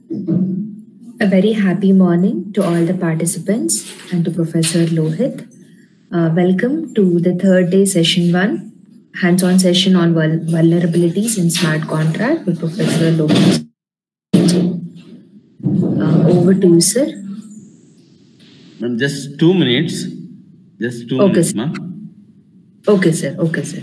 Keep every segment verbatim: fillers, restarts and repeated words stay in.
A very happy morning to all the participants and to Professor Lohit. Uh, welcome to the third day session one, hands-on session on vul vulnerabilities in smart contract with Professor Lohit. Uh, over to you, sir. Ma'am, just two minutes. Just two okay, minutes, ma'am. Okay, sir. Okay, sir.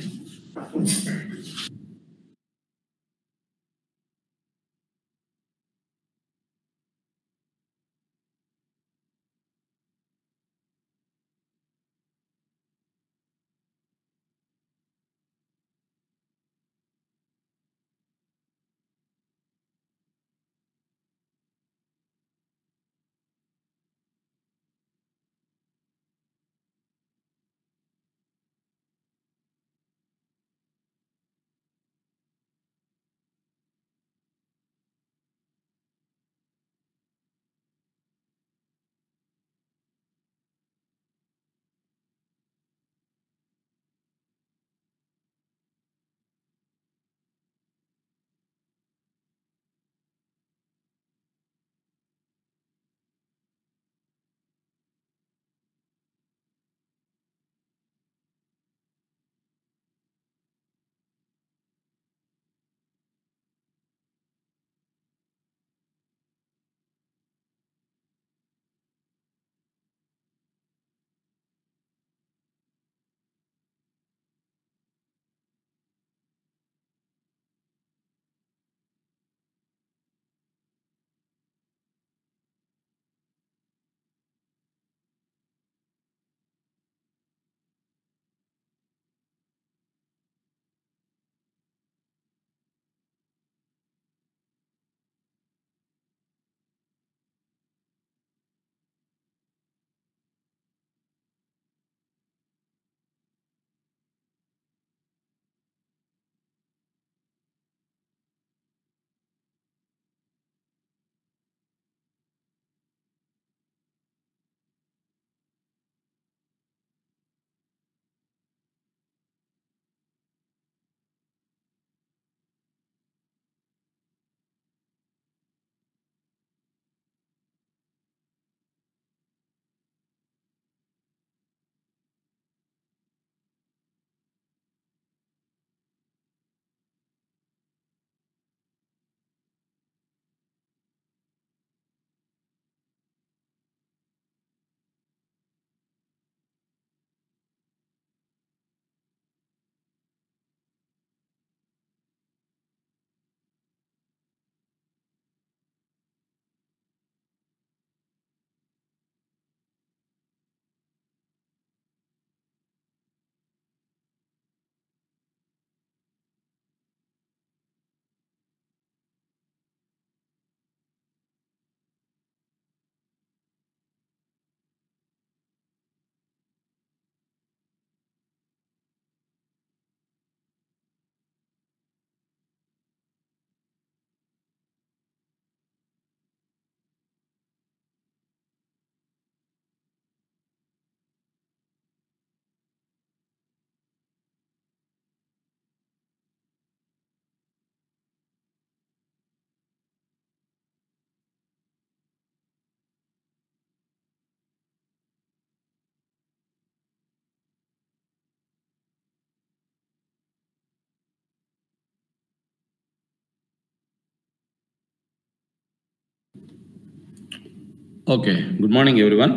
Okay, good morning, everyone.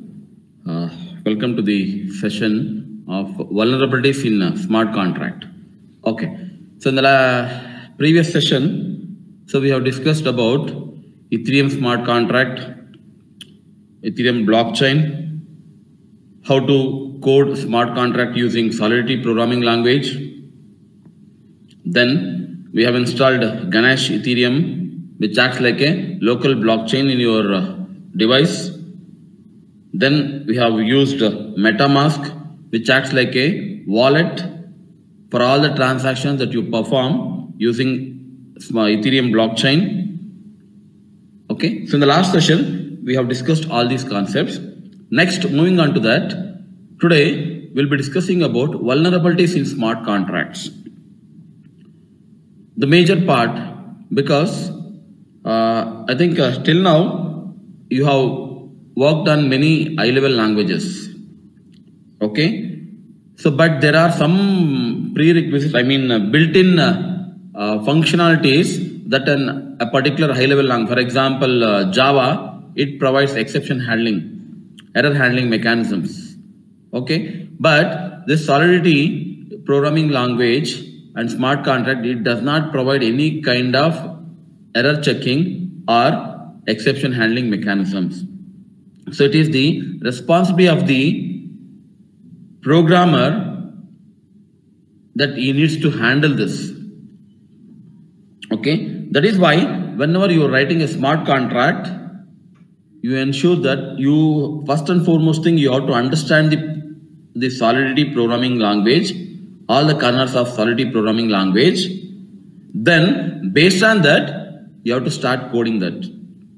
Uh, welcome to the session of vulnerabilities in uh, smart contract. Okay, so in the uh, previous session, so we have discussed about Ethereum smart contract, Ethereum blockchain, how to code smart contract using Solidity programming language. Then we have installed Ganesh Ethereum, which acts like a local blockchain in your uh, device. Then we have used MetaMask, which acts like a wallet for all the transactions that you perform using Ethereum blockchain. Okay, so in the last session, we have discussed all these concepts. Next, moving on to that, today we'll be discussing about vulnerabilities in smart contracts. The major part, because Uh, I think uh, till now you have worked on many high-level languages. Okay, so but there are some prerequisites. I mean, uh, built-in uh, uh, functionalities that an, a particular high-level language, for example, uh, Java, it provides exception handling, error handling mechanisms. Okay, but this Solidity programming language and smart contract, it does not provide any kind of error checking or exception handling mechanisms. So it is the responsibility of the programmer that he needs to handle this. Okay, that is why whenever you are writing a smart contract, you ensure that you first and foremost thing you have to understand the the Solidity programming language, all the kernels of Solidity programming language. Then based on that, you have to start coding that.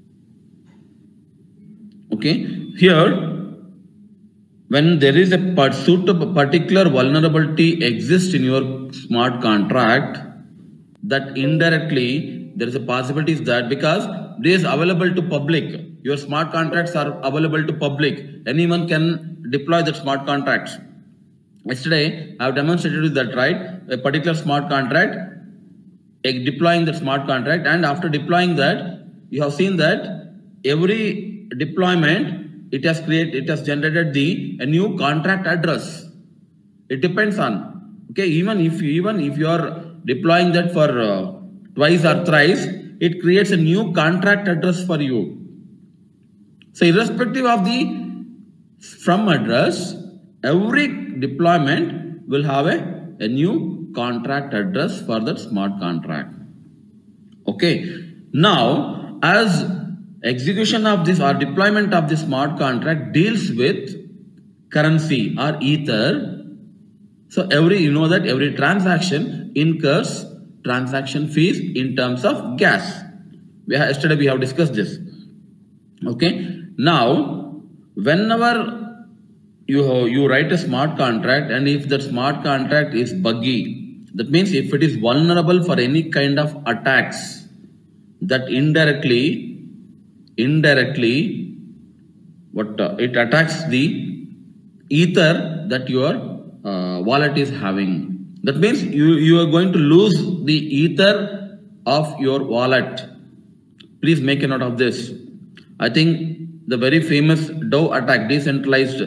Okay, here when there is a pursuit of a particular vulnerability exists in your smart contract, that indirectly there is a possibility that because it is available to public, your smart contracts are available to public, anyone can deploy that smart contracts. Yesterday I have demonstrated that, right? A particular smart contract, deploying the smart contract, and after deploying that, you have seen that every deployment it has created, it has generated the a new contract address. It depends on, okay, even if you, even if you are deploying that for uh, twice or thrice, it creates a new contract address for you. So irrespective of the from address, every deployment will have a, a new contract address for that smart contract. Okay, now as execution of this or deployment of the smart contract deals with currency or ether, so every, you know that every transaction incurs transaction fees in terms of gas. We have, yesterday we have discussed this. Okay, now whenever you you write a smart contract, and if that smart contract is buggy, that means if it is vulnerable for any kind of attacks, that indirectly indirectly what uh, it attacks the ether that your uh, wallet is having. That means you you are going to lose the ether of your wallet. Please make a note of this. I think the very famous Dove attack, decentralized.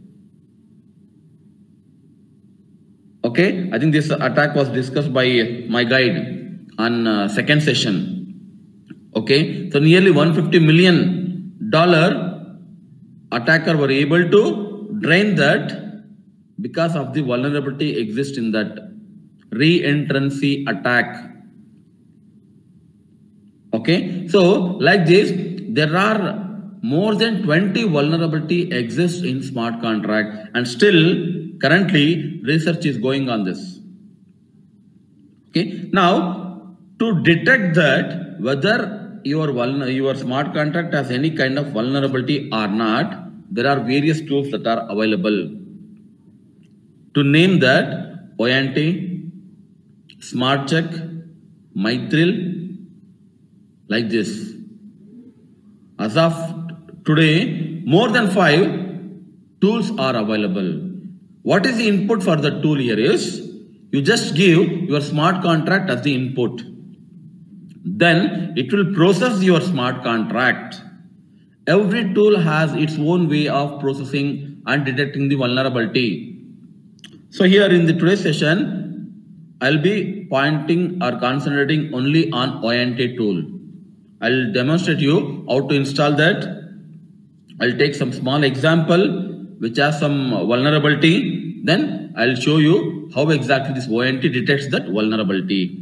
Okay, I think this attack was discussed by my guide on uh, second session. Okay, so nearly one hundred fifty million dollar attacker were able to drain that because of the vulnerability exists in that re-entrancy attack. Okay, so like this, there are more than twenty vulnerability exists in smart contract, and still currently research is going on this. Okay, now to detect that whether your your smart contract has any kind of vulnerability or not, there are various tools that are available. To name that, O N T, SmartCheck, Mithril, like this. As of today, more than five tools are available. What is the input for the tool here is, you just give your smart contract as the input. Then it will process your smart contract. Every tool has its own way of processing and detecting the vulnerability. So here in the today's session, I'll be pointing or concentrating only on O N T tool. I'll demonstrate you how to install that. I'll take some small example which has some vulnerability. Then I'll show you how exactly this O N T detects that vulnerability.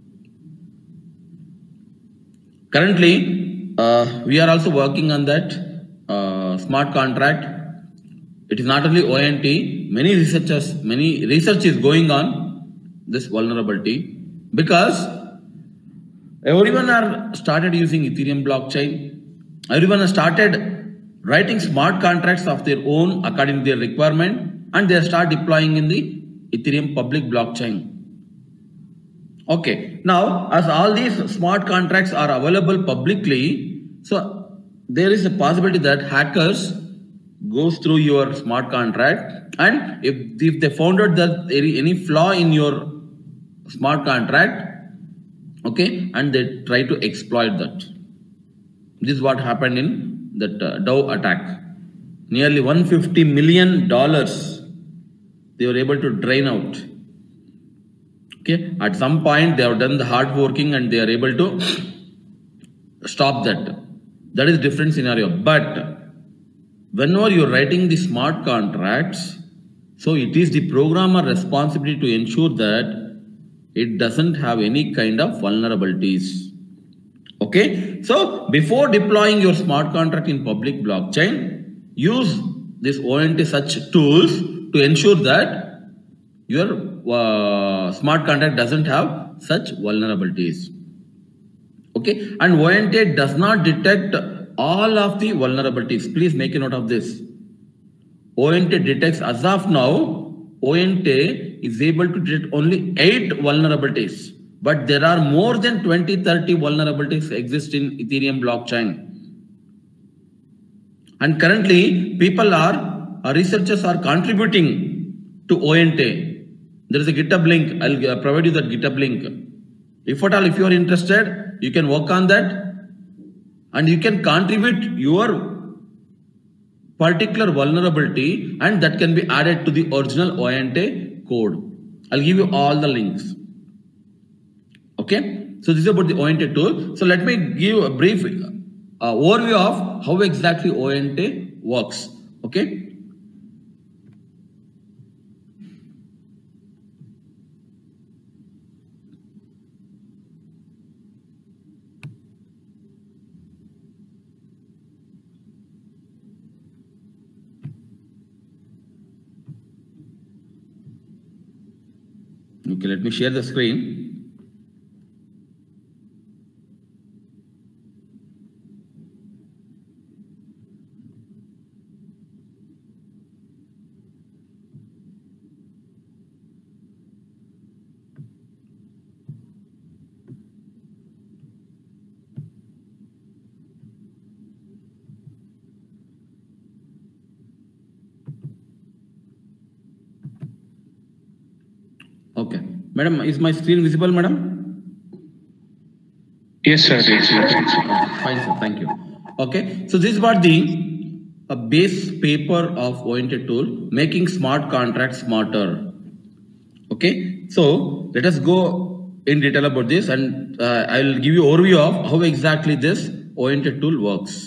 Currently, uh, we are also working on that uh, smart contract. It is not only O N T, many researchers, many research is going on this vulnerability, because everyone are started using Ethereum blockchain. Everyone has started writing smart contracts of their own according to their requirement, and they start deploying in the Ethereum public blockchain. Okay, now as all these smart contracts are available publicly, so there is a possibility that hackers goes through your smart contract, and if, if they found out that there is any flaw in your smart contract, okay, and they try to exploit that. This is what happened in that uh, Dow attack. Nearly one hundred fifty million dollars they were able to drain out. Okay, at some point they have done the hard working and they are able to stop that. That is a different scenario. But whenever you are writing the smart contracts, so it is the programmer responsibility to ensure that it doesn't have any kind of vulnerabilities. Okay, so before deploying your smart contract in public blockchain, use this O N T such tools to ensure that your uh, smart contract doesn't have such vulnerabilities. Okay, and O N T does not detect all of the vulnerabilities. Please make a note of this. O N T detects, as of now, O N T is able to detect only eight vulnerabilities, but there are more than twenty, thirty vulnerabilities exist in Ethereum blockchain. And currently, people are, uh, researchers are contributing to O N T. There is a GitHub link. I'll uh, provide you that GitHub link. If at all, if you are interested, you can work on that and you can contribute your particular vulnerability, and that can be added to the original O N T code. I'll give you all the links. Okay, so this is about the O N T tool. So let me give a brief uh, overview of how exactly O N T works. Okay. Okay, let me share the screen. Okay, madam, is my screen visible, madam? Yes, sir. Yes, sir. Fine, sir. Thank you. Okay, so this is what the a base paper of O N T tool, making smart contracts smarter. Okay, so let us go in detail about this, and uh, I will give you an overview of how exactly this O N T tool works.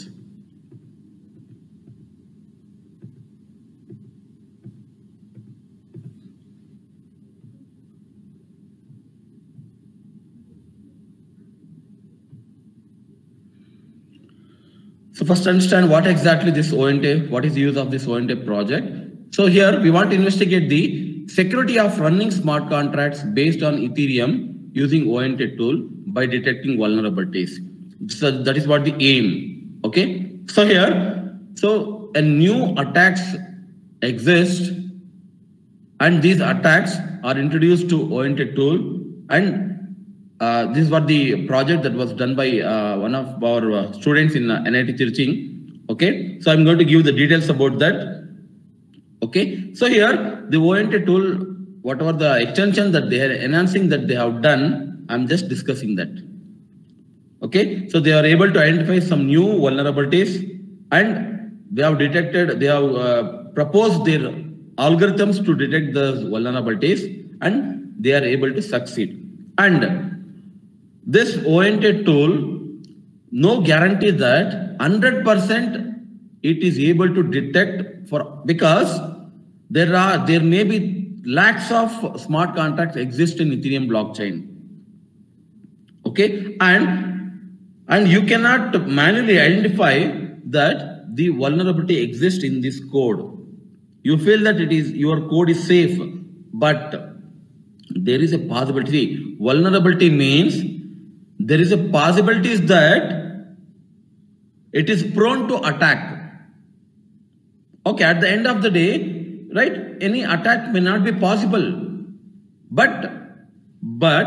So first understand what exactly this O N T, what is the use of this O N T project. So here we want to investigate the security of running smart contracts based on Ethereum using O N T tool by detecting vulnerabilities. So that is what the aim. Okay. So here, so a new attacks exist, and these attacks are introduced to O N T tool, and Uh, this is what the project that was done by uh, one of our uh, students in uh, N I T Tirupati. Okay, so I'm going to give the details about that. Okay, so here the O N T tool, whatever the extension that they are enhancing that they have done, I'm just discussing that. Okay, so they are able to identify some new vulnerabilities, and they have detected, they have uh, proposed their algorithms to detect the vulnerabilities, and they are able to succeed. And this O N T tool, no guarantee that one hundred percent it is able to detect, for because there are there may be lakhs of smart contracts exist in Ethereum blockchain. Okay, and and you cannot manually identify that the vulnerability exists in this code. You feel that it is your code is safe, but there is a possibility. Vulnerability means there is a possibility that it is prone to attack. Okay, at the end of the day, right, any attack may not be possible, but but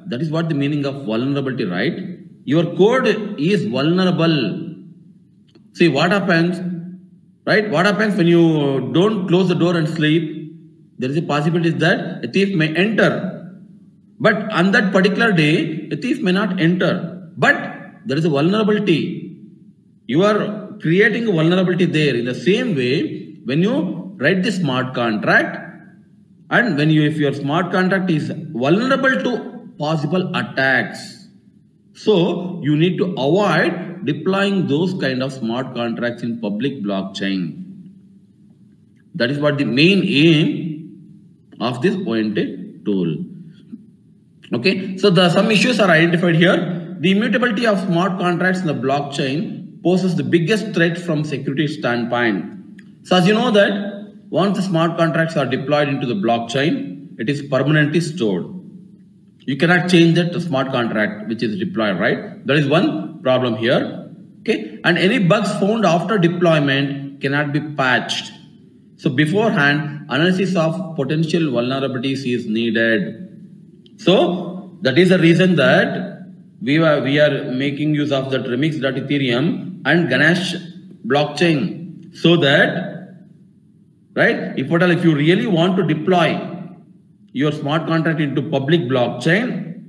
That is what the meaning of vulnerability, right? Your code is vulnerable. See what happens, right? What happens when you don't close the door and sleep? There is a possibility that a thief may enter. But on that particular day, a thief may not enter. But there is a vulnerability. You are creating a vulnerability there. In the same way, when you write the smart contract, and when you, if your smart contract is vulnerable to possible attacks, so you need to avoid deploying those kind of smart contracts in public blockchain. That is what the main aim of this O N T tool. Okay, so the some issues are identified here. The immutability of smart contracts in the blockchain poses the biggest threat from security standpoint. So as you know that once the smart contracts are deployed into the blockchain, it is permanently stored. You cannot change that smart contract which is deployed, right? That is one problem here. Okay, and any bugs found after deployment cannot be patched. So beforehand, analysis of potential vulnerabilities is needed. So that is the reason that we are we are making use of that remix.ethereum and Ganesh blockchain, so that, right, if at all if you really want to deploy your smart contract into public blockchain,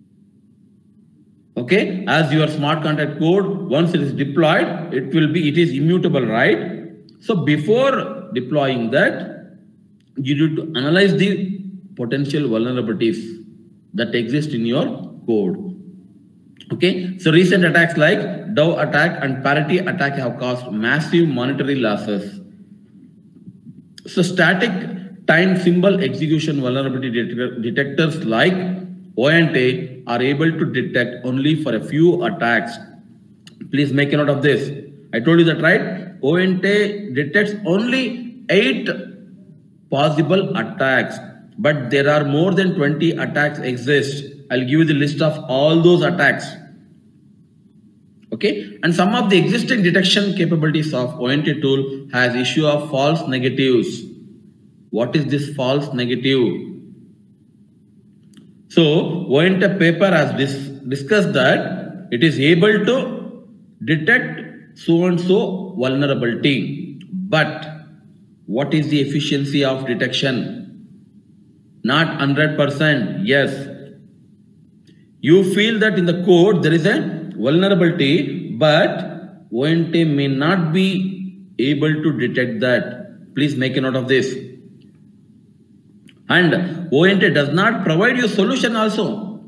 okay, as your smart contract code, once it is deployed, it will be, it is immutable, right? So before deploying that, you need to analyze the potential vulnerabilities that exist in your code. Okay, so recent attacks like Dove attack and Parity attack have caused massive monetary losses. So static time symbol execution vulnerability detector, detectors like O N T are able to detect only for a few attacks. Please make a note of this. I told you that, right? O N T detects only eight possible attacks, but there are more than twenty attacks exist. I'll give you the list of all those attacks. Okay, and some of the existing detection capabilities of O N T tool has issue of false negatives. What is this false negative? So O N T paper has dis discussed that it is able to detect so and so vulnerability, but what is the efficiency of detection? Not one hundred percent. Yes, you feel that in the code there is a vulnerability, but O N T may not be able to detect that. Please make a note of this. And O N T does not provide you solution also.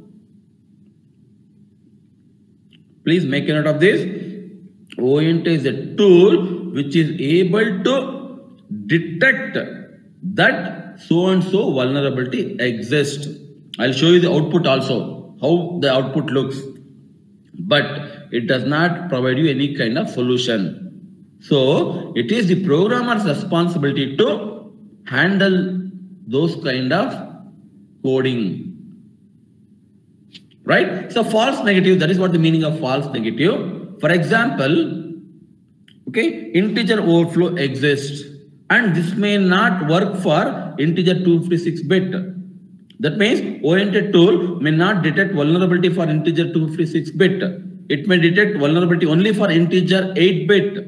Please make a note of this. O N T is a tool which is able to detect that so and so vulnerability exists. I'll show you the output also, how the output looks. But it does not provide you any kind of solution. So it is the programmer's responsibility to handle those kind of coding, right? So false negative, that is what the meaning of false negative. For example, okay, integer overflow exists, and this may not work for integer two fifty-six bit. That means O N T tool may not detect vulnerability for integer two fifty-six bit. It may detect vulnerability only for integer eight bit.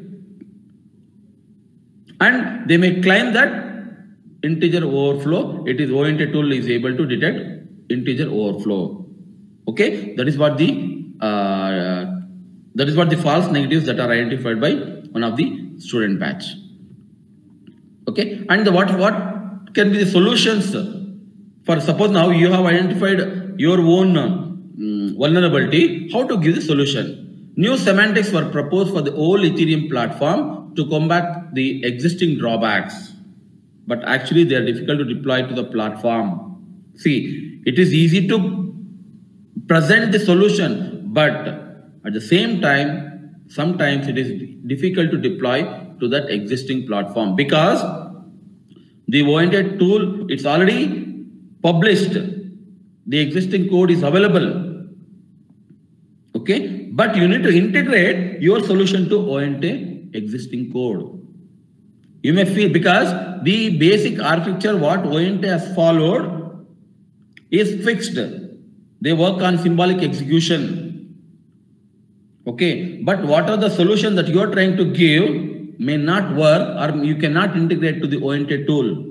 And they may claim that integer overflow, it is O N T tool is able to detect integer overflow. Okay, that is what the uh, that is what the false negatives that are identified by one of the student batch. Okay, and the what what can be the solutions for, suppose now you have identified your own um, vulnerability, how to give the solution? New semantics were proposed for the whole Ethereum platform to combat the existing drawbacks, but actually they are difficult to deploy to the platform. See, it is easy to present the solution, but at the same time, sometimes it is difficult to deploy to that existing platform, because the O N T tool, it's already published. The existing code is available. Okay, but you need to integrate your solution to O N T existing code. You may feel, because the basic architecture what O N T has followed is fixed. they work on symbolic execution. Okay, but what are the solutions that you are trying to give may not work, or you cannot integrate to the O N T tool.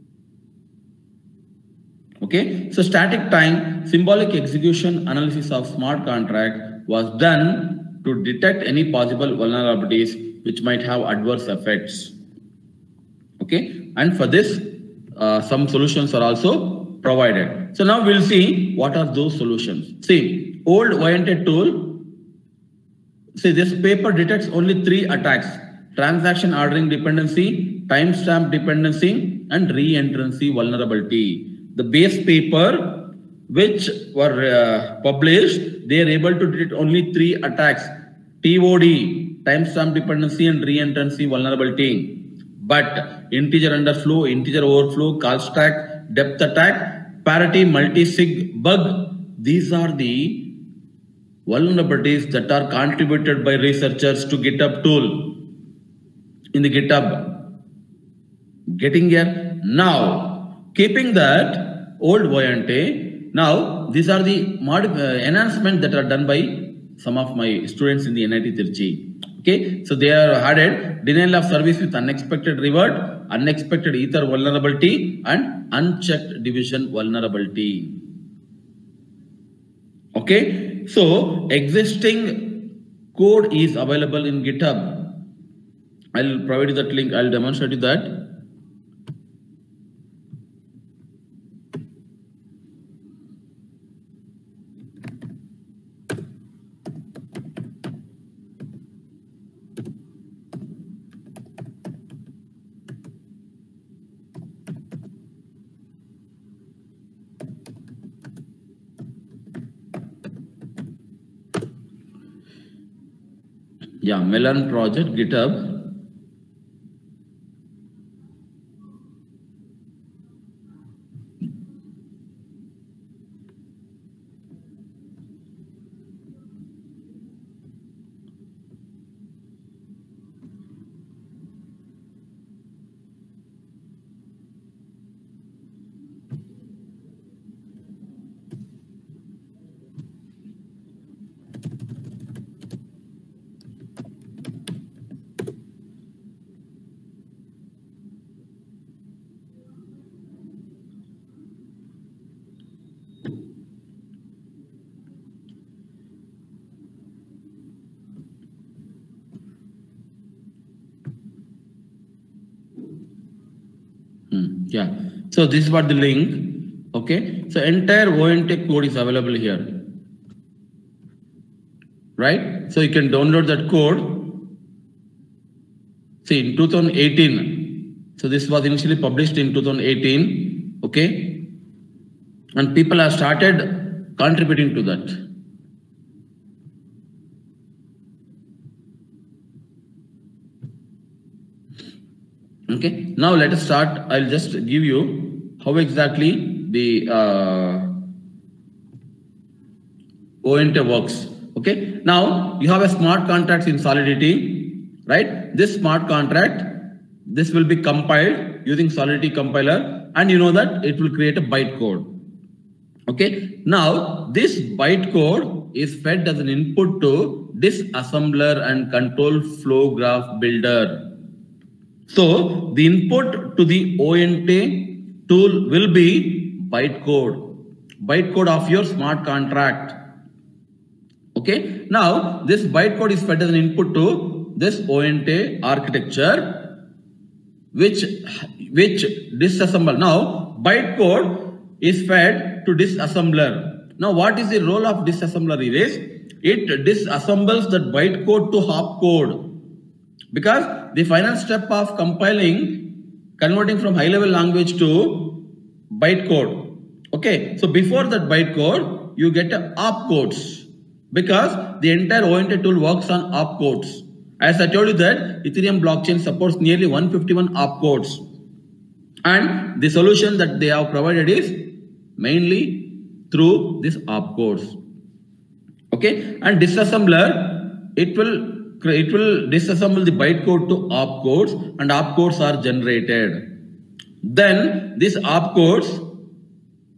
Okay, so static time symbolic execution analysis of smart contract was done to detect any possible vulnerabilities which might have adverse effects. Okay, and for this uh, some solutions are also provided. So now we'll see what are those solutions. See, old O N T tool, see this paper detects only three attacks: transaction ordering dependency, timestamp dependency, and re-entrancy vulnerability. The base paper which were uh, published, they are able to detect only three attacks: T O D, timestamp dependency, and re-entrancy vulnerability. But integer underflow, integer overflow, call stack, depth attack, parity, multi-sig bug, these are the vulnerabilities that are contributed by researchers to GitHub tool in the GitHub. Getting here? Now, keeping that old O N T, now these are the mod uh, enhancements that are done by some of my students in the N I T Trichy. Okay, so they are added denial of service with unexpected revert, unexpected ether vulnerability, and unchecked division vulnerability. Okay, so existing code is available in GitHub. I'll provide you that link. I'll demonstrate you that. Yeah, Melon project, GitHub. Hmm, yeah, so this is what the link. Okay, so entire O N T code is available here, right? So you can download that code. See, in two thousand eighteen, so this was initially published in two thousand eighteen. Okay, and people have started contributing to that. Okay, now let us start. I'll just give you how exactly the uh, O N T works. Okay, now you have a smart contract in Solidity, right? This smart contract, this will be compiled using Solidity compiler, and you know that it will create a bytecode. Okay, now this bytecode is fed as an input to disassembler and control flow graph builder. So the input to the O N T tool will be bytecode, bytecode of your smart contract. Okay, now this bytecode is fed as an input to this O N T architecture, which which disassemble. Now bytecode is fed to disassembler. Now what is the role of disassembler? It is it disassembles that bytecode to opcode. Because the final step of compiling, converting from high level language to bytecode. Okay, so before that bytecode, you get a opcodes, because the entire O N T tool works on opcodes. As I told you that Ethereum blockchain supports nearly one hundred fifty-one opcodes, and the solution that they have provided is mainly through this opcodes. Okay, and disassembler, it will it will disassemble the bytecode to opcodes, and opcodes are generated. Then these opcodes,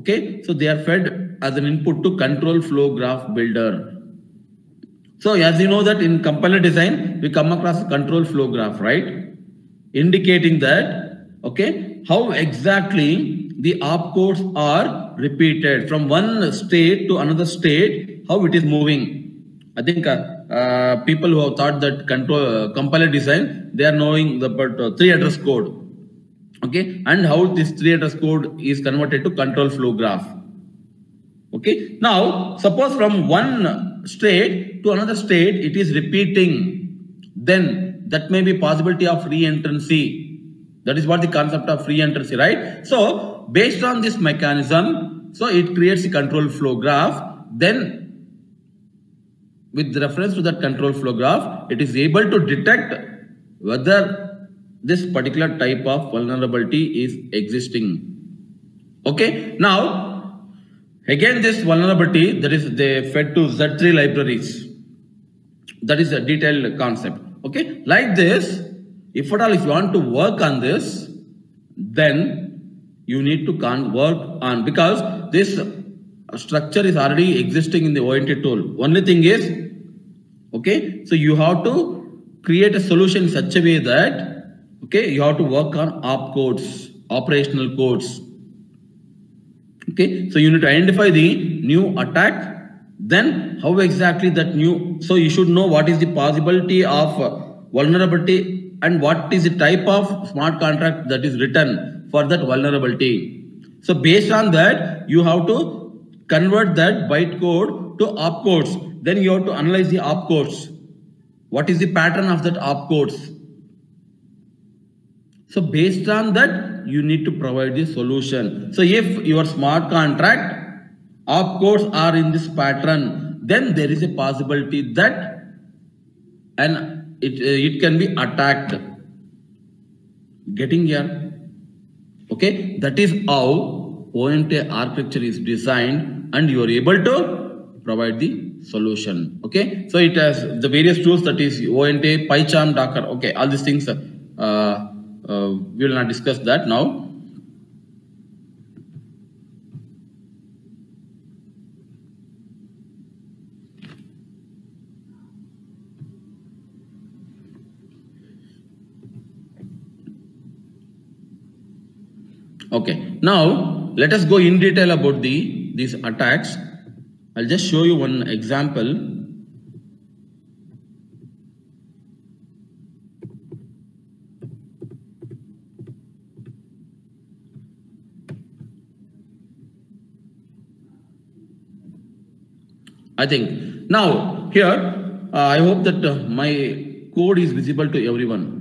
Okay, so they are fed as an input to control flow graph builder. So as you know that in compiler design, we come across a control flow graph, right? Indicating that, okay, how exactly the opcodes are repeated from one state to another state, how it is moving. I think uh, uh, people who have thought that control uh, compiler design, they are knowing the but, uh, three address code, okay, and how this three address code is converted to control flow graph. Okay, now suppose from one state to another state it is repeating, then that may be possibility of reentrancy. That is what the concept of reentrancy, right? So based on this mechanism, so it creates a control flow graph. Then with reference to that control flow graph, it is able to detect whether this particular type of vulnerability is existing. Okay, now again this vulnerability, that is they fed to Z three libraries. That is a detailed concept. Okay, like this, if at all if you want to work on this, then you need to con work on, because this structure is already existing in the O N T tool. Only thing is, okay, so you have to create a solution in such a way that, okay, you have to work on opcodes, operational codes. Okay, so you need to identify the new attack, then how exactly that new, so you should know what is the possibility of vulnerability and what is the type of smart contract that is written for that vulnerability. So based on that, you have to convert that bytecode to opcodes. Then you have to analyze the opcodes. What is the pattern of that opcodes? So based on that, you need to provide the solution. So if your smart contract opcodes are in this pattern, then there is a possibility that and it, it can be attacked. Getting here? Okay, that is how O N T architecture is designed, and you are able to provide the solution. Okay, so it has the various tools, that is O N T, PyCharm, Docker. Okay, all these things uh, uh, we will not discuss that now. Okay, now let us go in detail about the these attacks. I'll just show you one example. I think now here uh, I hope that uh, my code is visible to everyone.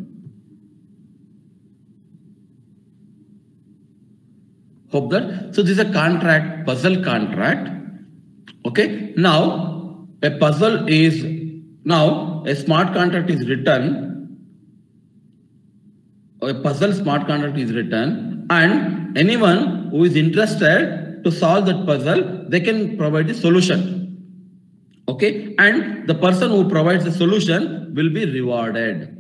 Hope that. So this is a contract, puzzle contract. Okay, now a puzzle is, now a smart contract is written, a puzzle smart contract is written, and anyone who is interested to solve that puzzle, they can provide the solution. Okay, and the person who provides the solution will be rewarded.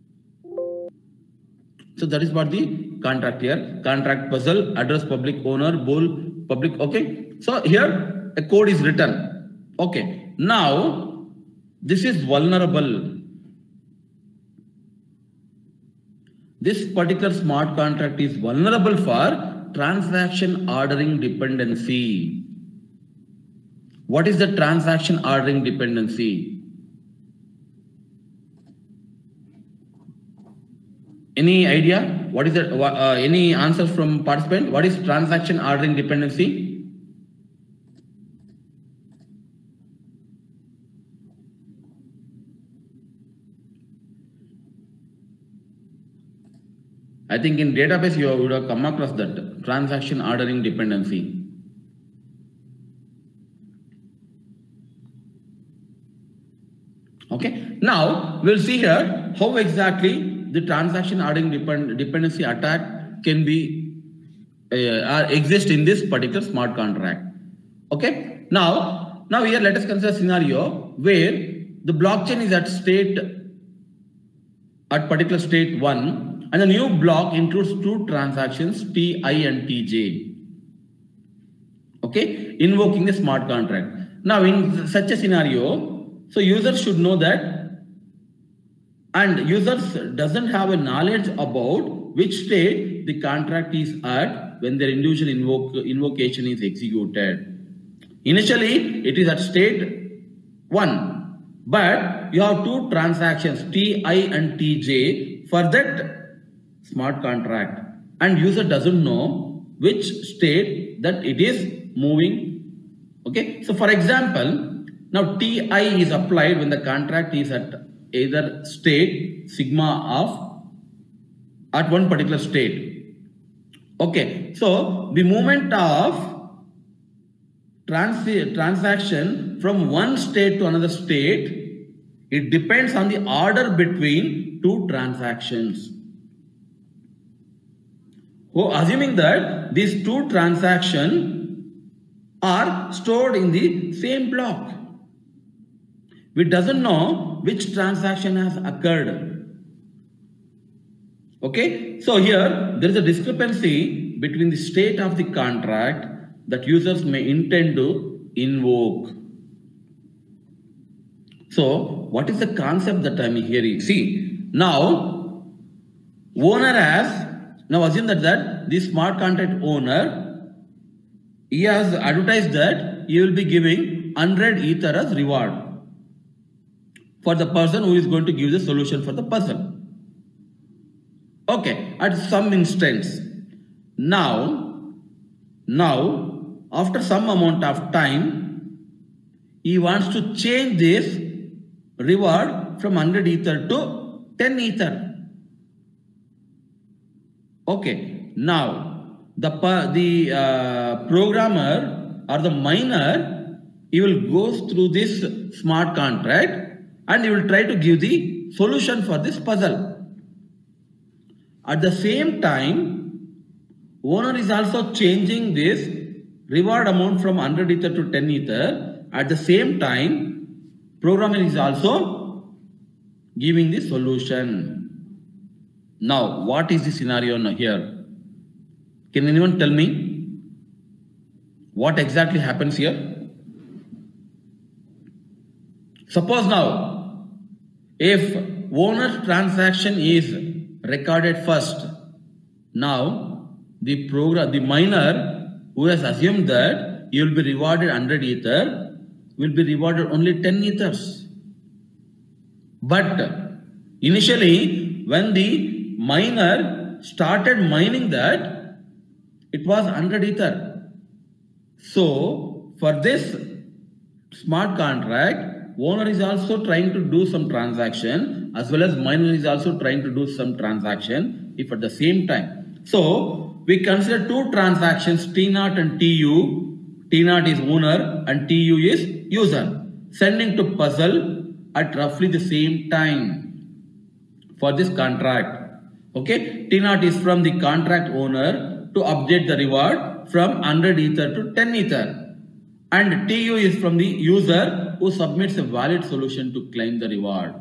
So that is what the contract here, contract puzzle, address public owner, bool public. Okay, so here a code is written. Okay, now this is vulnerable. This particular smart contract is vulnerable for transaction ordering dependency. What is the transaction ordering dependency? Any idea? What is that? Uh, any answers from participant? What is transaction ordering dependency? I think in database you would have come across that transaction ordering dependency. Okay, now we'll see here how exactly the transaction ordering depend dependency attack can be uh, or exist in this particular smart contract. Okay, now now here let us consider a scenario where the blockchain is at state at particular state one, and the new block includes two transactions T I and T J. Okay, invoking the smart contract. Now, in such a scenario, so users should know that, and users doesn't have a knowledge about which state the contract is at when their individual invoke, invocation is executed. Initially, it is at state one, but you have two transactions, T I and T J, for that smart contract, and user doesn't know which state that it is moving. Okay, so for example, now Ti is applied when the contract is at either state sigma of at one particular state. Okay, so the movement of trans transaction from one state to another state, it depends on the order between two transactions. Oh, assuming that these two transactions are stored in the same block, we doesn't know which transaction has occurred. Okay, so here there is a discrepancy between the state of the contract that users may intend to invoke. So what is the concept that I'm hearing? See, now owner has, now assume that, that the smart contract owner, he has advertised that he will be giving one hundred ether as reward for the person who is going to give the solution for the puzzle. Okay, at some instance, now, now after some amount of time, he wants to change this reward from one hundred ether to ten ether. Okay, now the the uh, programmer or the miner, he will go through this smart contract and he will try to give the solution for this puzzle. At the same time, owner is also changing this reward amount from one hundred ether to ten ether. At the same time, programmer is also giving the solution. Now, what is the scenario now here? Can anyone tell me what exactly happens here? Suppose now, if owner's transaction is recorded first, now the program, the miner who has assumed that he will be rewarded one hundred ether will be rewarded only ten ethers. But initially, when the miner started mining that, it was one hundred ether. So for this smart contract, owner is also trying to do some transaction as well as miner is also trying to do some transaction if at the same time. So we consider two transactions, T zero and T U. T zero is owner and T U is user, sending to puzzle at roughly the same time for this contract. Okay, T zero is from the contract owner to update the reward from one hundred ether to ten ether, and T U is from the user who submits a valid solution to claim the reward.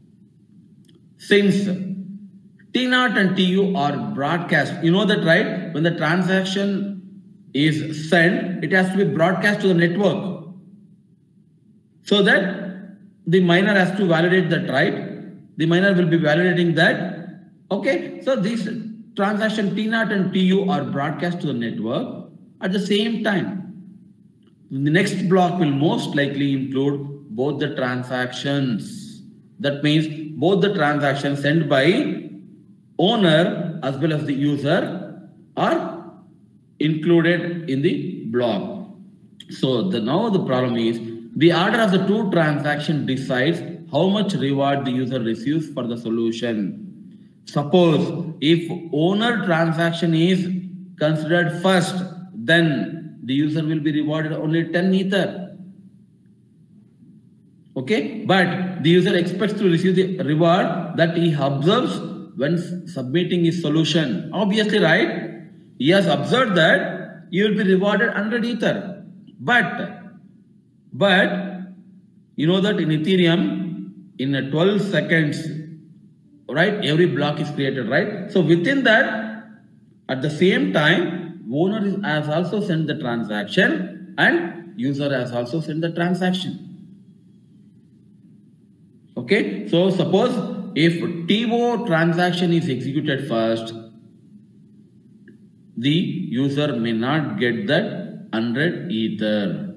Since T zero and T U are broadcast, you know that, right? When the transaction is sent, it has to be broadcast to the network so that the miner has to validate that, right? The miner will be validating that. Okay, so this transaction T zero and T U are broadcast to the network at the same time. The next block will most likely include both the transactions. That means both the transactions sent by owner as well as the user are included in the block. So the, now the problem is the order of the two transactions decides how much reward the user receives for the solution. Suppose if owner transaction is considered first, then the user will be rewarded only ten ether. Okay, but the user expects to receive the reward that he observes when submitting his solution. Obviously, right? He has observed that he will be rewarded one hundred ether. But, but you know that in Ethereum, in twelve seconds, right, every block is created, right? So within that, at the same time, owner has also sent the transaction and user has also sent the transaction. Okay, so suppose if T O transaction is executed first, the user may not get that one hundred ether.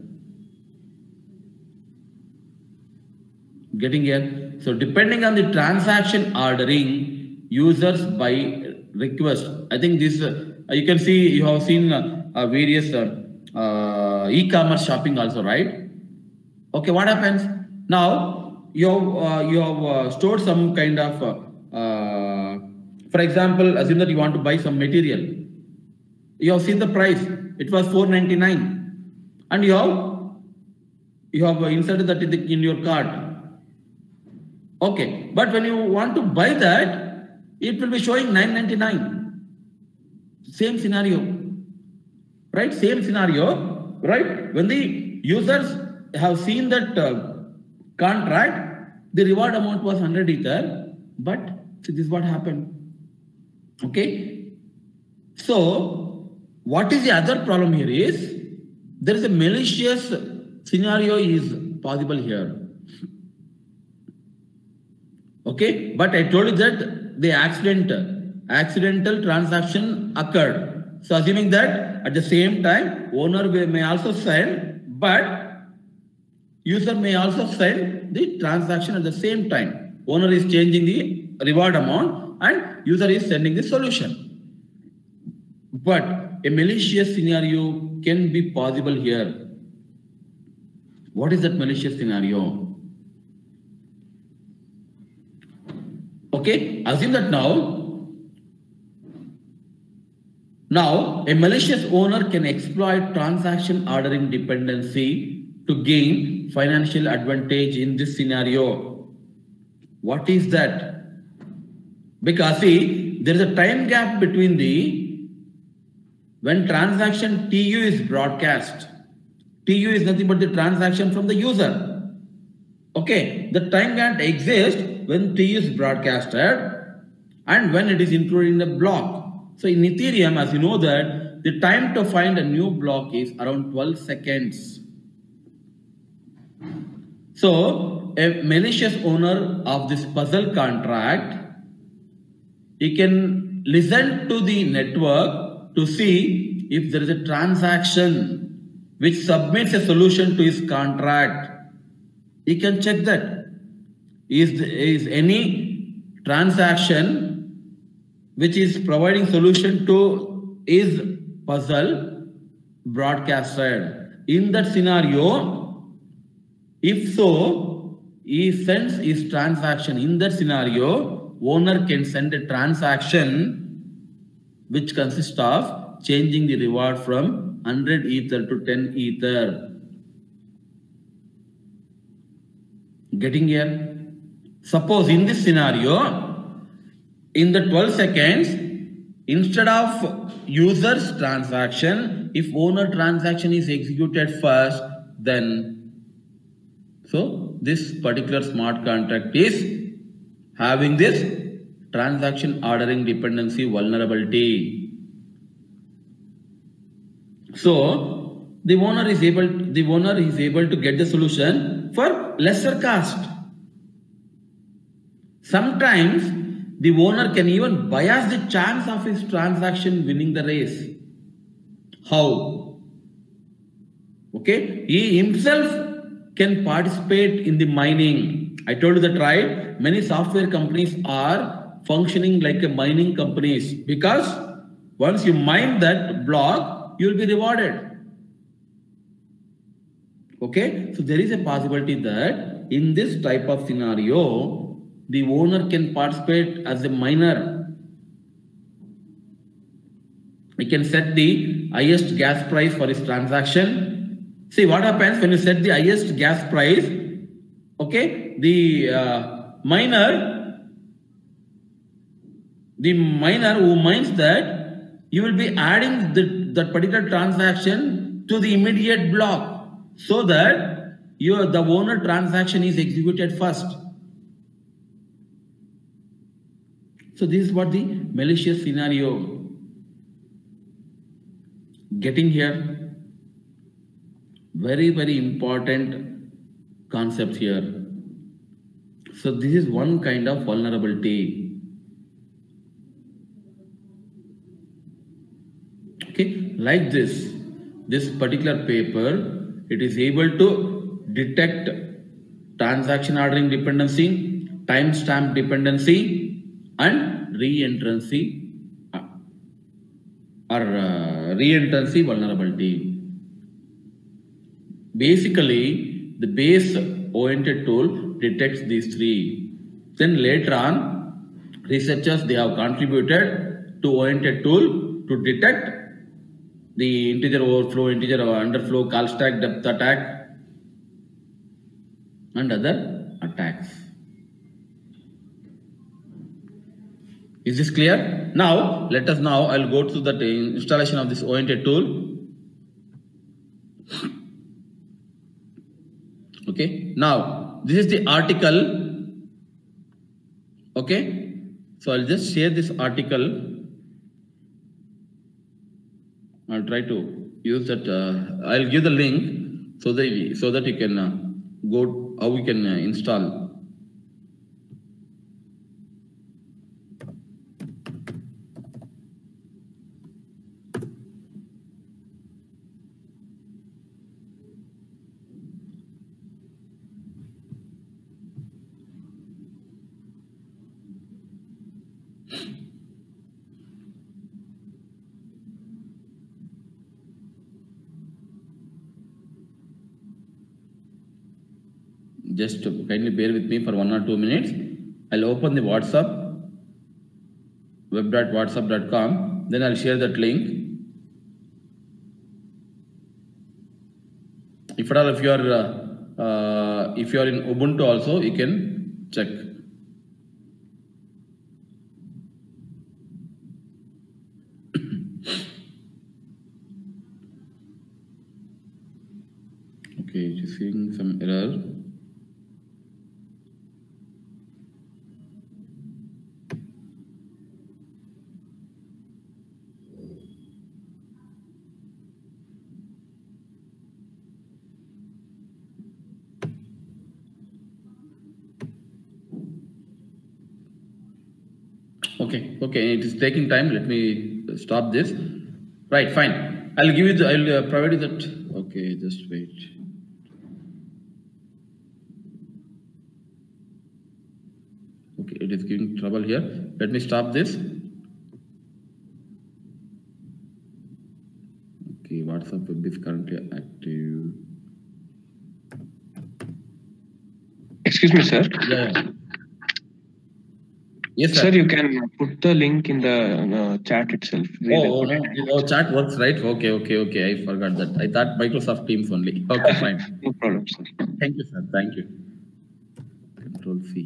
Getting here? So depending on the transaction ordering, users by request. I think this, uh, you can see, you have seen uh, uh, various uh, uh, e-commerce shopping also, right? Okay, what happens? Now, you have, uh, you have uh, stored some kind of, uh, uh, for example, assume that you want to buy some material. You have seen the price, it was four ninety-nine, and you have, you have inserted that in, the, in your cart. Okay, but when you want to buy that, it will be showing nine ninety-nine. Same scenario, right? Same scenario, right? When the users have seen that uh, contract, the reward amount was one hundred ether, but see, this is what happened. Okay, so what is the other problem here is there is a malicious scenario is possible here. Okay, but I told you that the accident, accidental transaction occurred. So assuming that at the same time, owner may also send, but user may also send the transaction at the same time. Owner is changing the reward amount and user is sending the solution. But a malicious scenario can be possible here. What is that malicious scenario? Okay, assume that now, now a malicious owner can exploit transaction ordering dependency to gain financial advantage in this scenario. What is that? Because see, there is a time gap between the, when transaction T U is broadcast. T U is nothing but the transaction from the user. Okay, the time gap exists when T is broadcasted and when it is included in the block. So in Ethereum, as you know that the time to find a new block is around twelve seconds. So a malicious owner of this puzzle contract, he can listen to the network to see if there is a transaction which submits a solution to his contract. He can check that. Is, is any transaction which is providing solution to his puzzle broadcasted? In that scenario, if so, he sends his transaction. In that scenario, owner can send a transaction which consists of changing the reward from one hundred ether to ten ether. Getting here? Suppose in this scenario, in the twelve seconds, instead of user's transaction, if owner transaction is executed first, then so this particular smart contract is having this transaction ordering dependency vulnerability. So the owner is able the owner is able to get the solution for lesser cost. Sometimes the owner can even bias the chance of his transaction winning the race. How? Okay, he himself can participate in the mining. I told you that, right? Many software companies are functioning like a mining companies because once you mine that block, you will be rewarded. Okay, so there is a possibility that in this type of scenario, the owner can participate as a miner. He can set the highest gas price for his transaction. See what happens when you set the highest gas price. Okay, the uh, miner, the miner who mines that, you will be adding the, that particular transaction to the immediate block so that your the owner transaction is executed first. So this is what the malicious scenario. Getting here? Very, very important concept here. So this is one kind of vulnerability. Okay, like this, this particular paper, it is able to detect transaction ordering dependency, timestamp dependency, and re-entrancy uh, or uh, re-entrancy vulnerability. Basically, the base-oriented tool detects these three. Then later on, researchers, they have contributed to oriented tool to detect the integer overflow, integer underflow, call stack depth attack, and other attacks. Is this clear? Now, let us now, I'll go to the installation of this oriented tool. Okay, now this is the article. Okay, so I'll just share this article. I'll try to use that. Uh, I'll give the link so that so that you can uh, go how we can uh, install. Just kindly bear with me for one or two minutes. I'll open the WhatsApp, web dot whatsapp dot com. Then I'll share that link. If at all, if you are uh, uh, if you are in Ubuntu also, you can check. Okay, just seeing some error. Okay, okay, it is taking time. Let me stop this. Right, fine. I'll give you the, I'll uh, provide you that. Okay, just wait. Okay, it is giving trouble here. Let me stop this. Okay, WhatsApp web is currently active. Excuse me, sir. Yeah. Yes, sir. Sir, you can put the link in the uh, chat itself. Oh, oh, oh, chat works, right? Okay, okay, okay. I forgot that. I thought Microsoft Teams only. Okay, fine. No problem, sir. Thank you, sir. Thank you. Control C.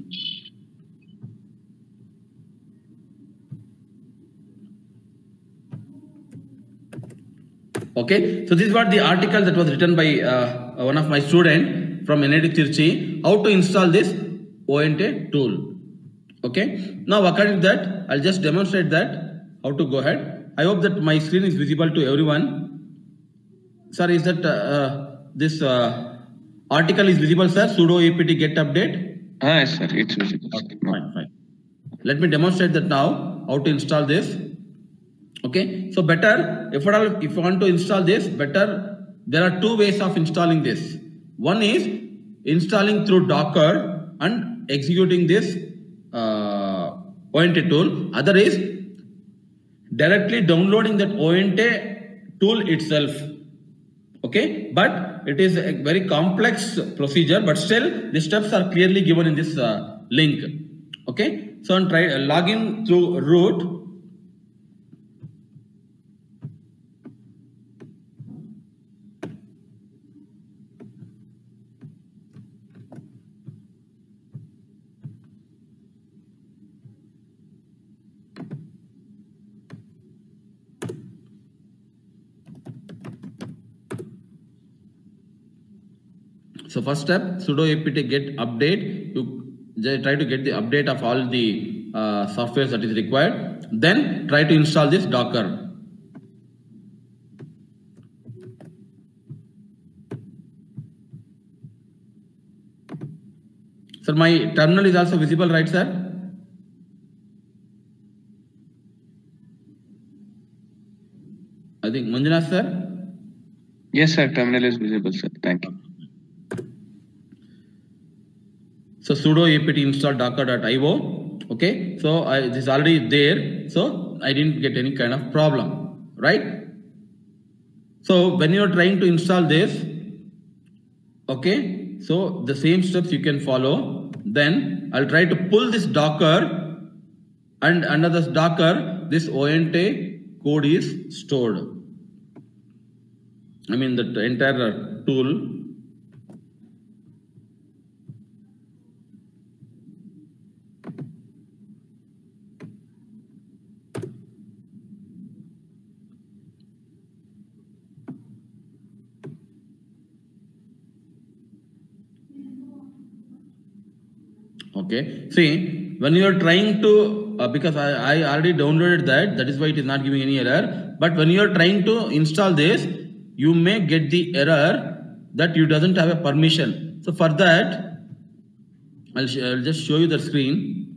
Okay, so this is what the article that was written by uh, one of my student from N I T Tirchi. How to install this oriented tool. Okay, now according to that, I'll just demonstrate that how to go ahead. I hope that my screen is visible to everyone. Sir, is that uh, uh, this uh, article is visible, sir? Sudo apt get update. Ah, yes, sir, it's visible. Okay, fine, fine. Let me demonstrate that now how to install this. Okay, so better if at all if you want to install this, better there are two ways of installing this. One is installing through Docker and executing this uh, oriented tool. Other is directly downloading that oriented tool itself. Okay, but it is a very complex procedure, but still the steps are clearly given in this uh, link. Okay, so and try uh, log in through root. So first step, sudo apt get update. You try to get the update of all the uh, software that is required. Then try to install this Docker. Sir, my terminal is also visible, right, sir? I think Manjunath, sir? Yes, sir. Terminal is visible, sir. Thank you. So sudo apt install docker.io. Okay, so I, this is already there, so I didn't get any kind of problem, right? So when you are trying to install this, okay, so the same steps you can follow. Then I'll try to pull this Docker, and under this Docker, this O N T code is stored. I mean the entire tool. Okay, see, when you are trying to, uh, because I, I already downloaded that, that is why it is not giving any error. But when you are trying to install this, you may get the error that you doesn't have a permission. So for that, I'll, I'll just show you the screen.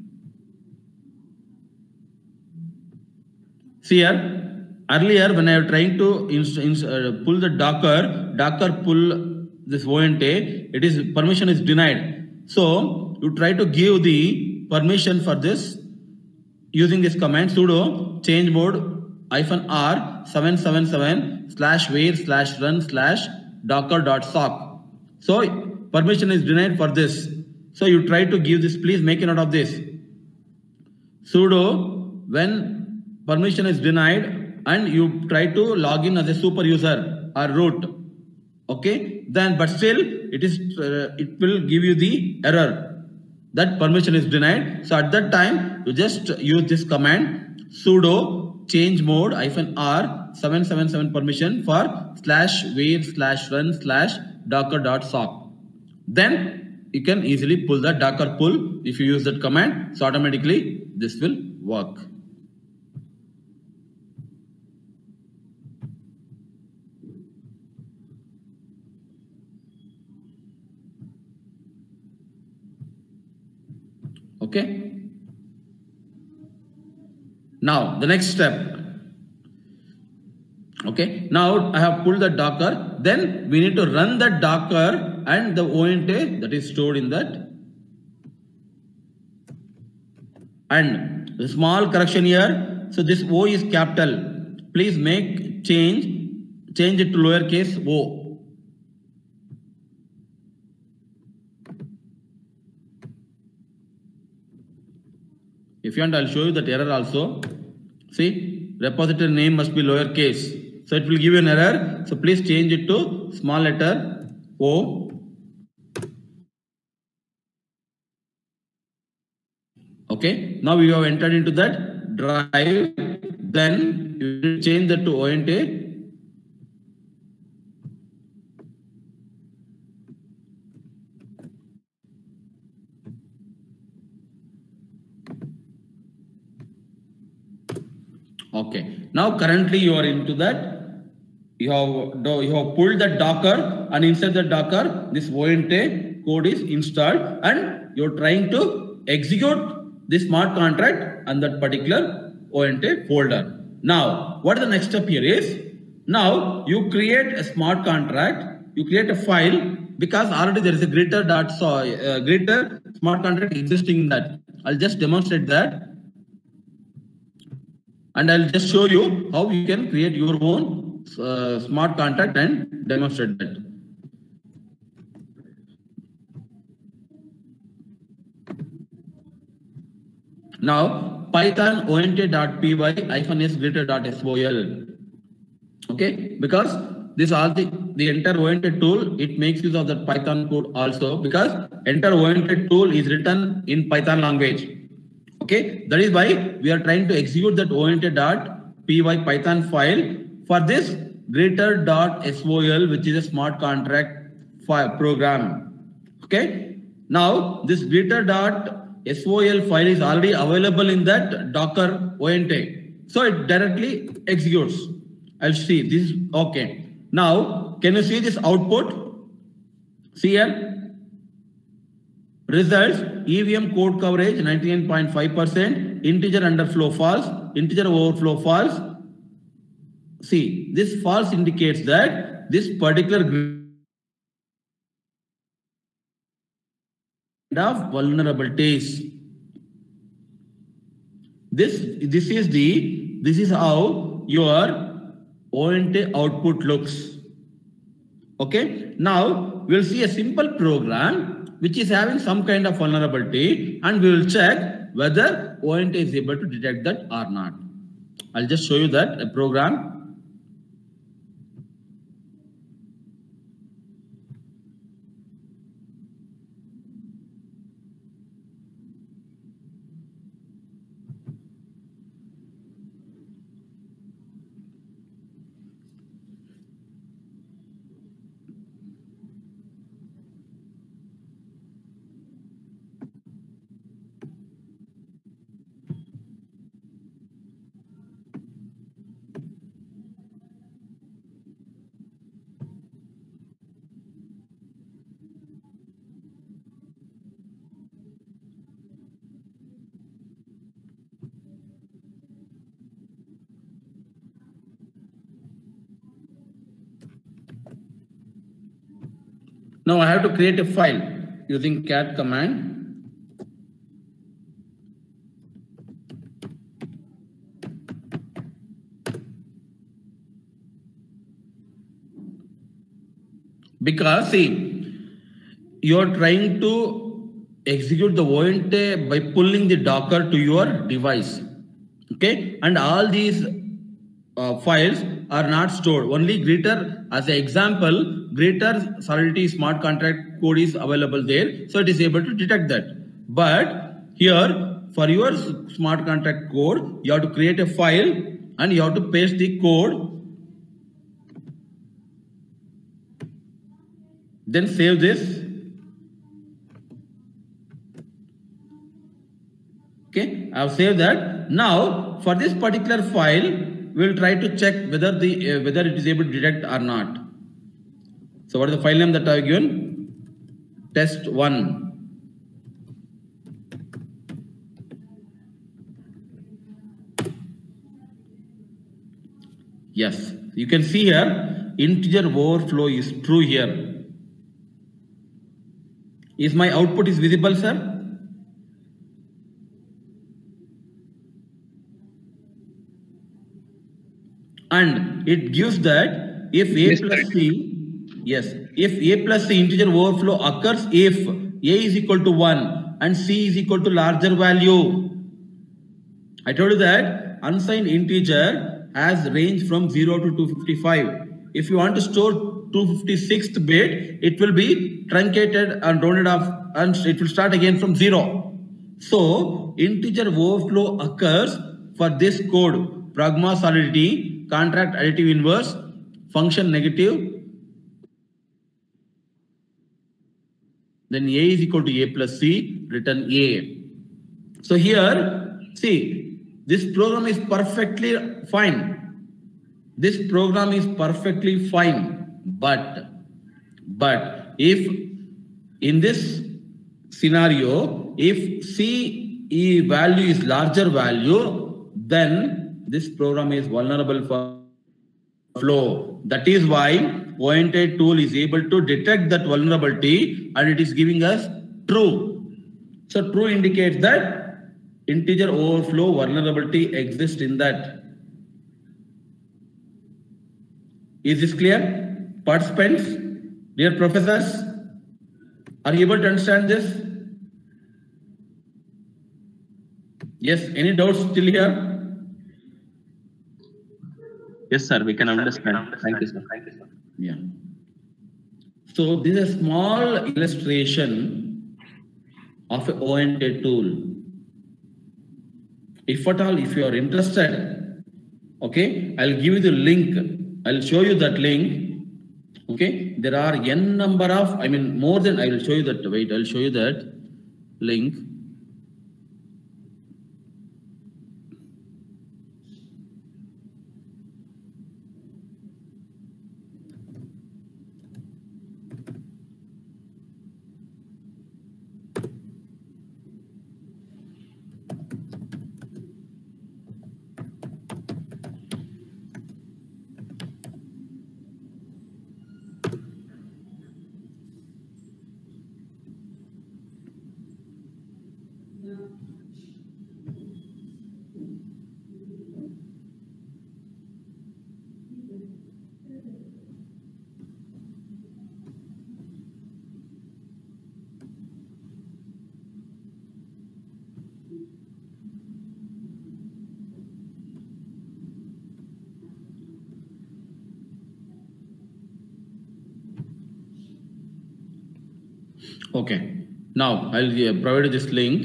See here, earlier when I was trying to inst, inst, uh, pull the Docker, Docker pull this O N T, it is permission is denied. So you try to give the permission for this using this command sudo change mode hyphen r seven seven seven slash where slash run slash docker dot sock. So permission is denied for this. So you try to give this, please make a note of this. Sudo when permission is denied and you try to log in as a super user or root. Okay, then but still it is uh, it will give you the error that permission is denied. So at that time you just use this command sudo change mode hyphen r seven seven seven permission for slash where slash run slash docker dot sock. Then you can easily pull the Docker pull if you use that command. So automatically this will work. Okay. Now the next step. Okay. Now I have pulled the Docker. Then we need to run the Docker and the O N T that is stored in that. And the small correction here. So this O is capital. Please make change, change it to lowercase o. If you want, I'll show you that error also. See, repository name must be lowercase. So it will give you an error. So please change it to small letter O. Okay. Now we have entered into that drive. Then you will change that to O N T. Okay. Now currently you are into that. You have you have pulled the Docker, and inside the Docker this O N T code is installed, and you're trying to execute this smart contract on that particular O N T folder. Now what is the next step here is, now you create a smart contract, you create a file, because already there is a greater dot so uh, greater smart contract existing in that. I'll just demonstrate that. And I'll just show you how you can create your own uh, smart contract and demonstrate that. Now Python ont.py hyphen s greater dot sol. Okay, because this all the the entire O N T tool, it makes use of the Python code also, because entire O N T tool is written in Python language. Okay, that is why we are trying to execute that ont.py Python file for this greater dot sol, which is a smart contract file program. Okay, now this greater dot sol file is already available in that Docker O N T, so it directly executes. I'll see this. Okay, now can you see this output? See here, Results, E V M code coverage ninety-nine point five percent, integer underflow false, integer overflow false. See, this false indicates that this particular of vulnerabilities. This, this is the, this is how your O N T output looks. Okay. Now we'll see a simple program which is having some kind of vulnerability, and we will check whether O N T is able to detect that or not. I'll just show you that a program. Now I have to create a file using cat command. Because see, you're trying to execute the O N T by pulling the Docker to your device. Okay, and all these uh, files are not stored. Only Greeter, as an example, Greeter Solidity smart contract code is available there, so it is able to detect that. But here, for your smart contract code, you have to create a file and you have to paste the code. Then save this. Okay, I have saved that. Now, for this particular file, we will try to check whether the uh, whether it is able to detect or not. So, what is the file name that I have given? Test one. Yes, you can see here integer overflow is true here. Is my output is visible, sir? And it gives that if A yes, plus C, yes, if A plus C integer overflow occurs if A is equal to one and C is equal to larger value. I told you that unsigned integer has range from zero to two fifty-five. If you want to store two fifty-sixth bit, it will be truncated and rounded off and it will start again from zero. So integer overflow occurs for this code, pragma solidity, contract additive inverse, function negative, then A is equal to A plus C, return A. So here, see, this program is perfectly fine. This program is perfectly fine, but, but if in this scenario, if C value is larger value, then this program is vulnerable for flow. That is why O N T tool is able to detect that vulnerability and it is giving us true. So true indicates that integer overflow vulnerability exists in that. Is this clear? Participants, dear professors, are you able to understand this? Yes, any doubts still here? Yes, sir, we can understand. Thank you, sir. Thank you, sir. Yeah. So this is a small illustration of a O N T tool. If at all, if you are interested, okay, I'll give you the link. I'll show you that link. Okay, there are n number of, I mean, more than, I will show you that. Wait, I'll show you that link. Okay, now I'll uh, provide this link.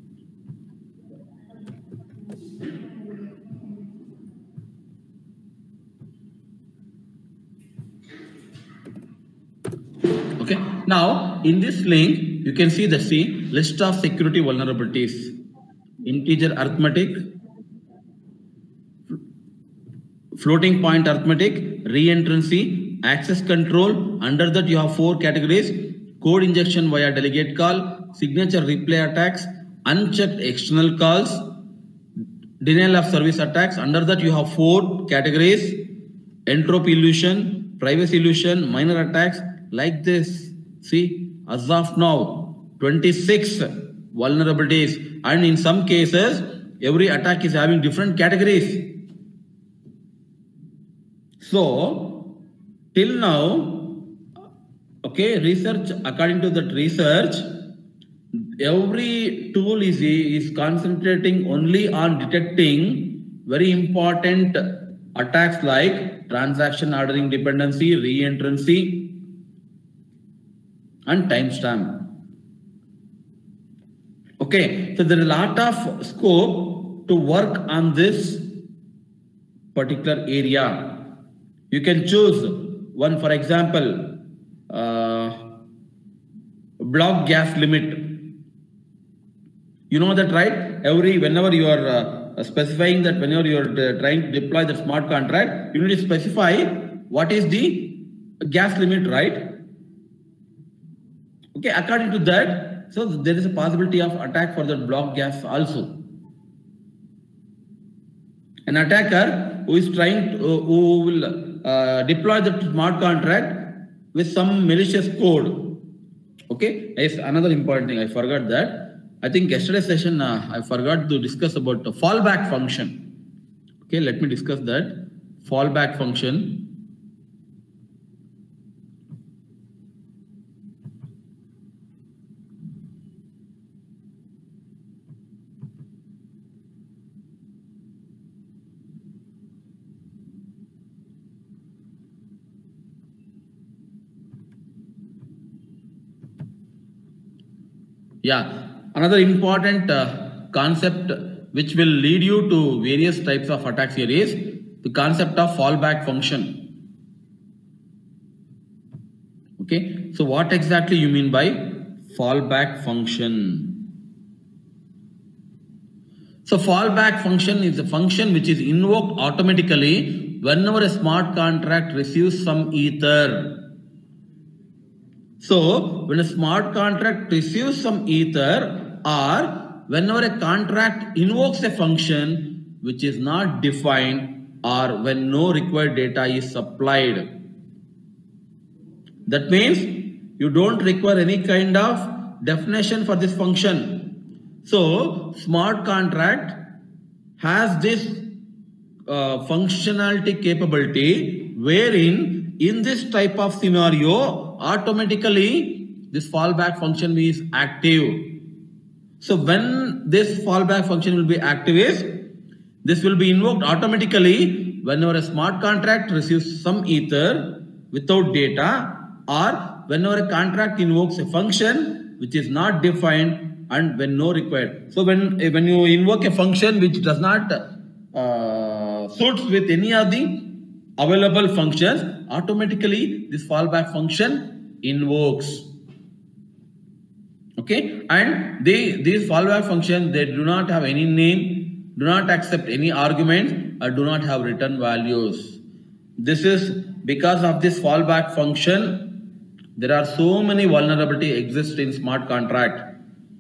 Okay, now in this link you can see the see list of security vulnerabilities, integer arithmetic, floating point arithmetic, reentrancy, access control. Under that you have four categories: code injection via delegate call, signature replay attacks, unchecked external calls, denial of service attacks. Under that you have four categories: entropy illusion, privacy illusion, minor attacks. Like this, see, as of now, twenty-six vulnerabilities, and in some cases, every attack is having different categories. So, till now, okay, research, according to that research, every tool is, is concentrating only on detecting very important attacks like transaction ordering dependency, reentrancy, and timestamp. Okay, so there is a lot of scope to work on this particular area. You can choose one, for example, uh, block gas limit. You know that, right? Every whenever you are uh, specifying that, whenever you are uh, trying to deploy the smart contract, you need to specify what is the gas limit, right? Okay, according to that, so there is a possibility of attack for the block gas also. An attacker who is trying to, uh, who will uh, deploy the smart contract with some malicious code. Okay, yes, another important thing I forgot that. I think yesterday's session uh, I forgot to discuss about the fallback function. Okay, let me discuss that fallback function. Yeah, another important uh, concept which will lead you to various types of attacks here is the concept of fallback function. Okay, so what exactly you mean by fallback function? So fallback function is a function which is invoked automatically whenever a smart contract receives some ether. So, when a smart contract receives some ether, or whenever a contract invokes a function which is not defined, or when no required data is supplied. That means you don't require any kind of definition for this function. So, smart contract has this uh, functionality capability wherein in this type of scenario, automatically this fallback function is active. So when this fallback function will be active is, this will be invoked automatically whenever a smart contract receives some ether without data, or whenever a contract invokes a function which is not defined and when no required. So when, when you invoke a function which does not uh, suits with any of the available functions, automatically this fallback function invokes. Okay, and they these fallback functions, they do not have any name, do not accept any arguments, or do not have return values. This is because of this fallback function, there are so many vulnerabilities exist in smart contract.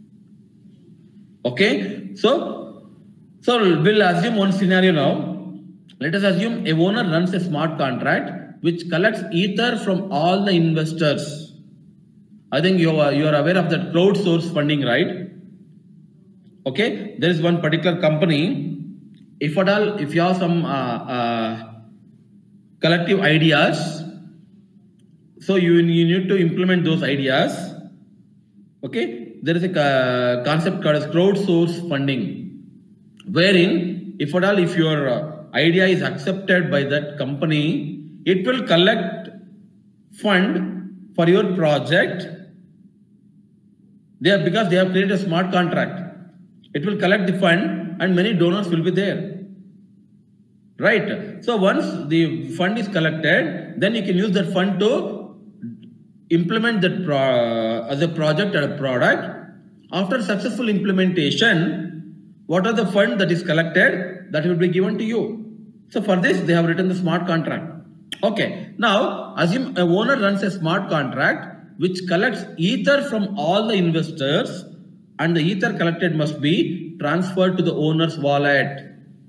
Okay, so so we'll assume one scenario now. Let us assume a owner runs a smart contract which collects ether from all the investors. I think you are, you are aware of that crowdsource funding, right? Okay, there is one particular company. If at all, if you have some uh, uh, collective ideas, so you, you need to implement those ideas. Okay, there is a uh, concept called as crowdsource funding, wherein if at all, if your uh, idea is accepted by that company, it will collect fund for your project. They have, because they have created a smart contract. It will collect the fund and many donors will be there. Right. So once the fund is collected, then you can use that fund to implement that pro as a project or a product. After successful implementation, what are the fund that is collected that will be given to you? So for this, they have written the smart contract. Okay. Now, assume a owner runs a smart contract which collects ether from all the investors, and the ether collected must be transferred to the owner's wallet.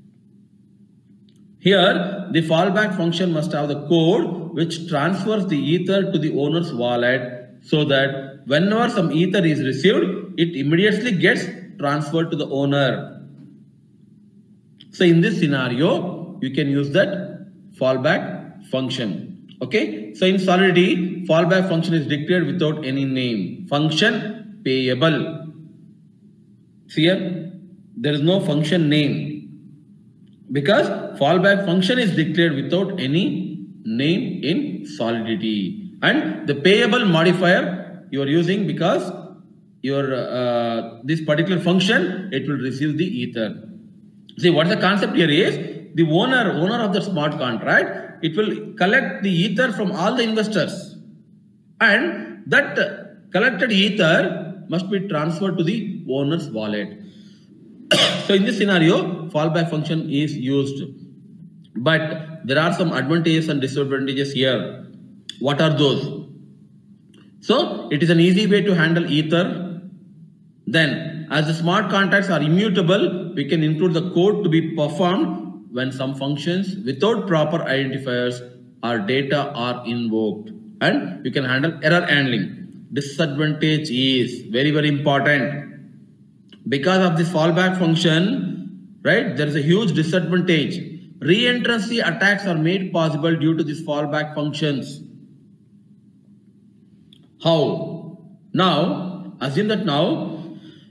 Here, the fallback function must have the code which transfers the ether to the owner's wallet, so that whenever some ether is received, it immediately gets transferred to the owner. So in this scenario, you can use that fallback function. Okay. So in Solidity, fallback function is declared without any name. Function payable. See here, there is no function name, because fallback function is declared without any name in Solidity. And the payable modifier you are using because your uh, this particular function, it will receive the ether. See, what the concept here is, the owner owner of the smart contract, it will collect the ether from all the investors, and that collected ether must be transferred to the owner's wallet. So in this scenario, fallback function is used, but there are some advantages and disadvantages here. What are those? So it is an easy way to handle ether. Then, as the smart contracts are immutable, we can include the code to be performed when some functions without proper identifiers or data are invoked, and you can handle error handling. Disadvantage is very very important. Because of this fallback function, right, there is a huge disadvantage. Re-entrancy attacks are made possible due to these fallback functions. How? Now, assume that now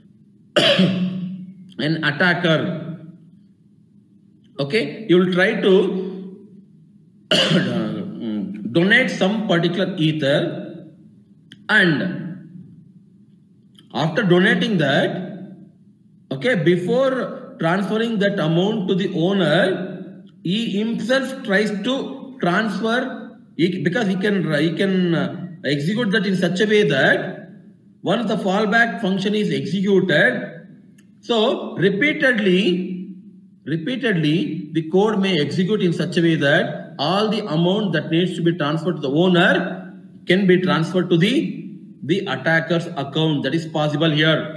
an attacker, okay, you will try to donate some particular ether, and after donating that, okay, before transferring that amount to the owner, he himself tries to transfer, he, because he can, he can execute that in such a way that once the fallback function is executed, so repeatedly, repeatedly, the code may execute in such a way that all the amount that needs to be transferred to the owner can be transferred to the, the attacker's account. That is possible here.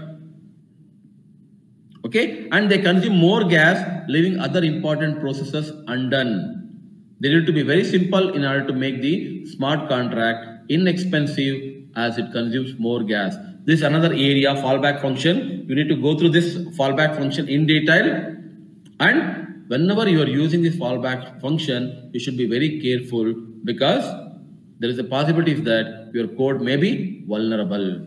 Okay, and they consume more gas, leaving other important processes undone. They need to be very simple in order to make the smart contract inexpensive, as it consumes more gas. This is another area, fallback function. You need to go through this fallback function in detail, and whenever you are using this fallback function, you should be very careful, because there is a possibility that your code may be vulnerable.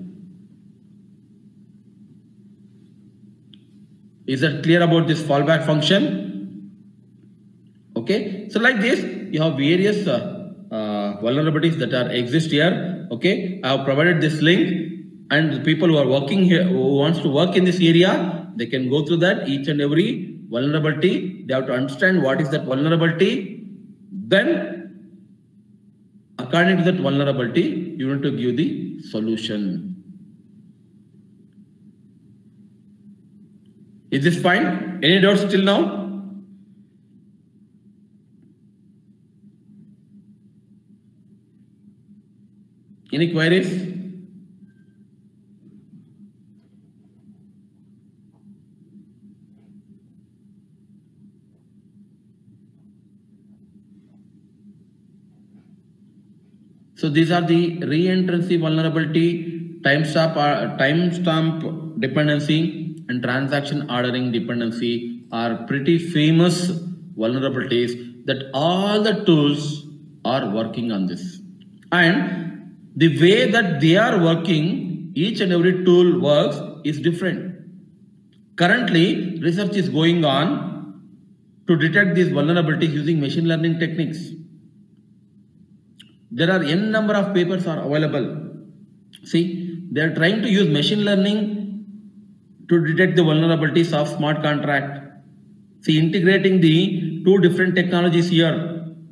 Is that clear about this fallback function? Okay, so like this, you have various uh, uh, vulnerabilities that are exist here. Okay, I have provided this link, and the people who are working here, who wants to work in this area, they can go through that each and every vulnerability. They have to understand what is that vulnerability. Then, according to that vulnerability, you need to give the solution. Is this fine? Any doubts till now? Any queries? So these are the re-entrancy vulnerability, timestamp, uh, timestamp dependency, and transaction ordering dependency are pretty famous vulnerabilities that all the tools are working on this. And the way that they are working, each and every tool works is different. Currently, research is going on to detect these vulnerabilities using machine learning techniques. There are n number of papers are available. See, they are trying to use machine learning to detect the vulnerabilities of smart contract. See, integrating the two different technologies here.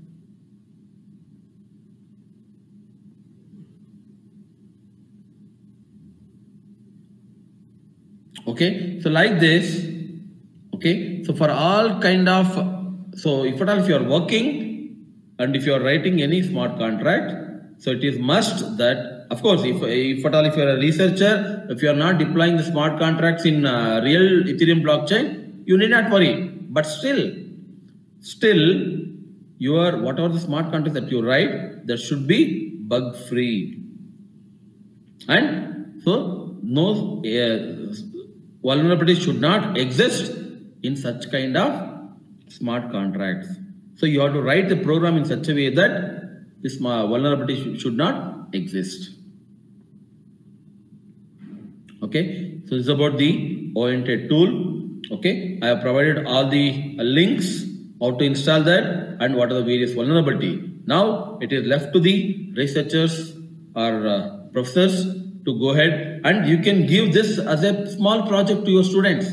Okay, so like this. Okay, so for all kind of, so if at all if you are working and if you are writing any smart contract, so it is must that, of course, if, if at all if you are a researcher, if you are not deploying the smart contracts in uh, real Ethereum blockchain, you need not worry. But still, still, your whatever the smart contract that you write, that should be bug free. And so no uh, vulnerability should not exist in such kind of smart contracts. So you have to write the program in such a way that this vulnerability sh should not exist. Okay, so this is about the oriented tool. Okay, I have provided all the uh, links, how to install that and what are the various vulnerability. Now it is left to the researchers or uh, professors to go ahead, and you can give this as a small project to your students.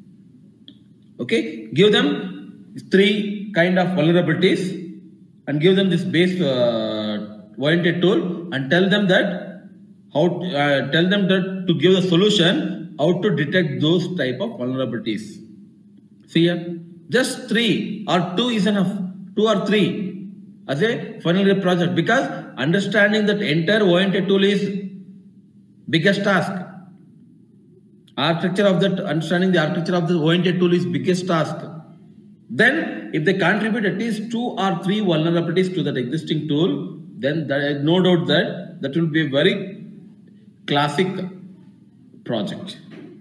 Okay, give them three kind of vulnerabilities and give them this base uh, oriented tool and tell them that how to, uh, tell them that to give the solution how to detect those type of vulnerabilities. See here, just three or two is enough, two or three as a final year project, because understanding that entire oriented tool is biggest task. Architecture of that, understanding the architecture of the oriented tool is biggest task. Then if they contribute at least two or three vulnerabilities to that existing tool, then there is no doubt that that will be a very classic project.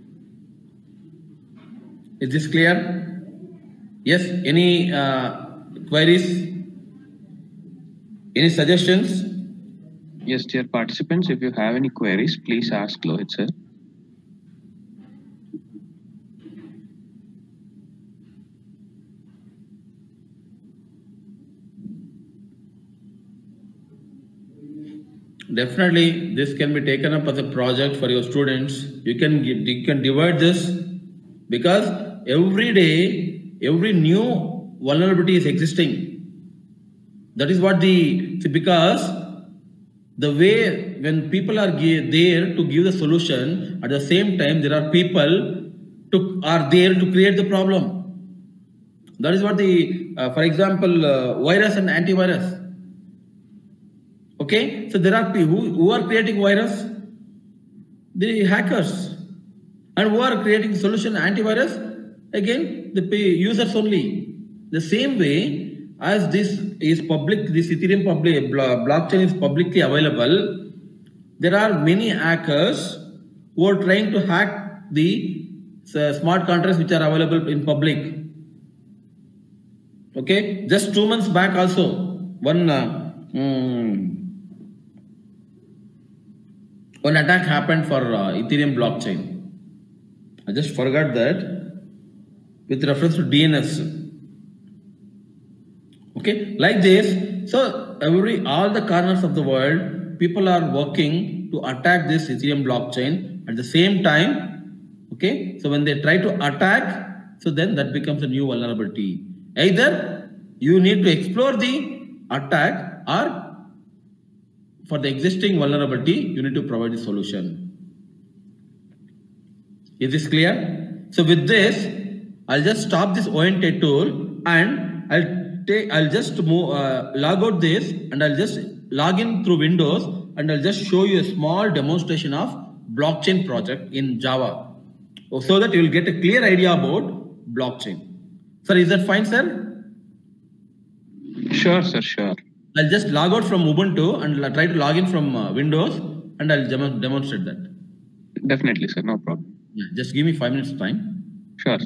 Is this clear? Yes, any uh, queries? Any suggestions? Yes, dear participants, if you have any queries, please ask Lohit sir. Definitely, this can be taken up as a project for your students. You can you can divide this, because every day, every new vulnerability is existing. That is what the, because the way when people are there to give the solution, at the same time there are people to are there to create the problem. That is what the, uh, for example, uh, virus and antivirus. Okay, so there are people who, who are creating virus, the hackers, and who are creating solution antivirus, again the users only. The same way as this is public, this Ethereum public blockchain is publicly available, there are many hackers who are trying to hack the uh, smart contracts which are available in public. Okay, just two months back also, one uh, um, one attack happened for uh, Ethereum blockchain. I just forgot that, with reference to D N S. Okay, like this. So every all the corners of the world, people are working to attack this Ethereum blockchain at the same time. Okay, so when they try to attack, so then that becomes a new vulnerability. Either you need to explore the attack, or for the existing vulnerability, you need to provide the solution. Is this clear? So with this, I'll just stop this oriented tool, and I'll take, I'll just move, uh, log out this, and I'll just log in through Windows, and I'll just show you a small demonstration of blockchain project in Java, so that you will get a clear idea about blockchain. Sir, is that fine, sir? Sure, sir, sure. I'll just log out from Ubuntu and try to log in from uh, Windows, and I'll dem demonstrate that. Definitely, sir, no problem. Yeah, just give me five minutes time. Sure.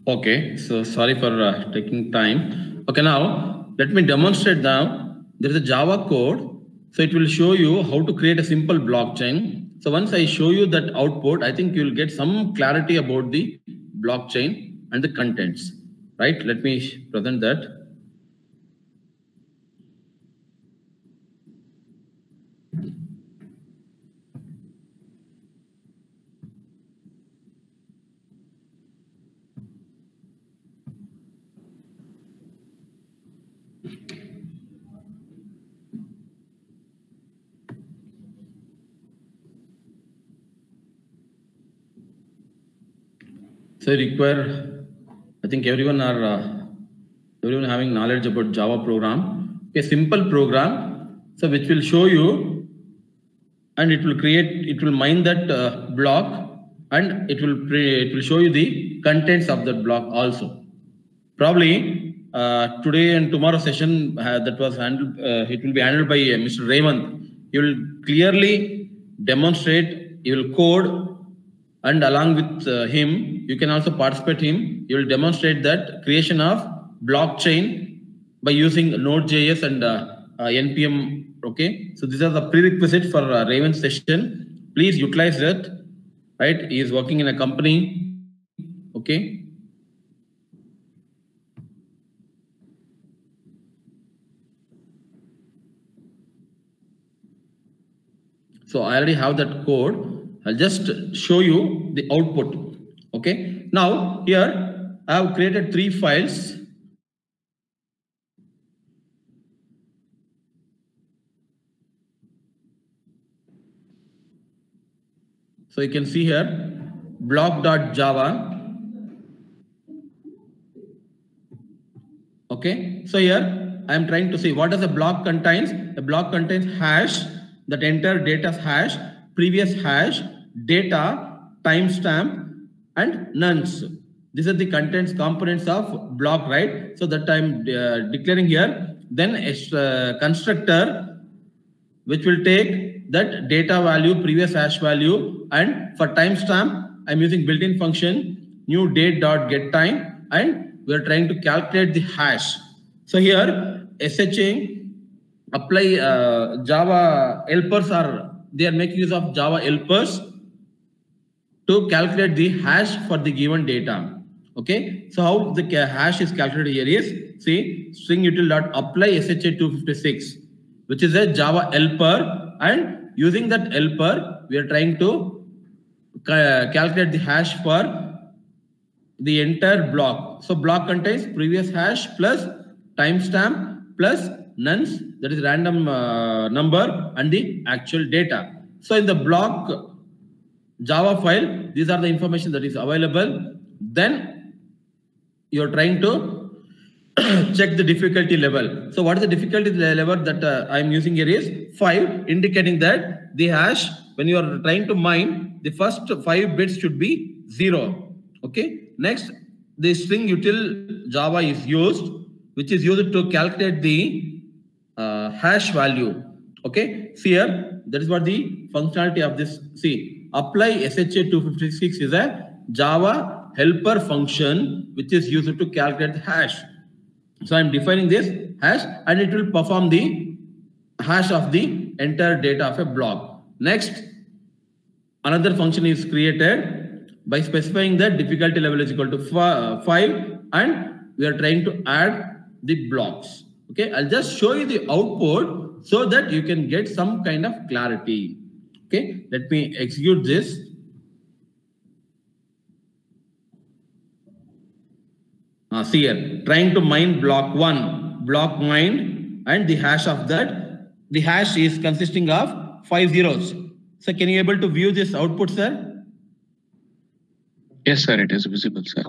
Okay, so sorry for uh, taking time. Okay, now let me demonstrate now. There is a Java code, so it will show you how to create a simple blockchain. So once I show you that output, I think you will get some clarity about the blockchain and the contents, right? Let me present that. So require, I think everyone are uh, everyone having knowledge about Java program. A simple program, so which will show you, and it will create, it will mine that uh, block, and it will pre it will show you the contents of that block also. Probably uh, today and tomorrow session uh, that was handled, uh, it will be handled by uh, Mister Raymond. He will clearly demonstrate, he will code, and along with uh, him, you can also participate him. You will demonstrate that creation of blockchain by using Node.js and uh, uh, N P M. Okay, so these are the prerequisites for uh, Raymond's session. Please utilize that. Right, he is working in a company. Okay. So I already have that code. I'll just show you the output. Okay. Now here I have created three files. So you can see here block.java. Okay. So here I am trying to see what does a block contains. A block contains hash, that entire data hash, previous hash, data, timestamp, and nuns. These are the contents components of block, right? So that I'm uh, declaring here. Then a uh, constructor which will take that data value, previous hash value, and for timestamp, I'm using built-in function new date dot get time, and we're trying to calculate the hash. So here shing apply uh, Java helpers are they are making use of Java helpers to calculate the hash for the given data. Okay, so how the hash is calculated here is, see, string util dot apply S H A two fifty-six, which is a Java helper, and using that helper, we are trying to ca calculate the hash for the entire block. So block contains previous hash plus timestamp plus nuns, that is random uh, number, and the actual data. So in the block Java file, these are the information that is available. Then you're trying to check the difficulty level. So what is the difficulty level that uh, I'm using here is five, indicating that the hash, when you are trying to mine, the first five bits should be zero. Okay. Next, the string util Java is used, which is used to calculate the uh, hash value. Okay. See here, that is what the functionality of this. See, apply S H A two fifty-six is a Java helper function which is used to calculate the hash. So I'm defining this hash, and it will perform the hash of the entire data of a block. Next, another function is created by specifying that difficulty level is equal to five, and we are trying to add the blocks. Okay, I'll just show you the output so that you can get some kind of clarity. Okay, let me execute this. Uh, see here, trying to mine block one, block mined, and the hash of that, the hash is consisting of five zeros. So can you able to view this output, sir? Yes, sir, it is visible, sir.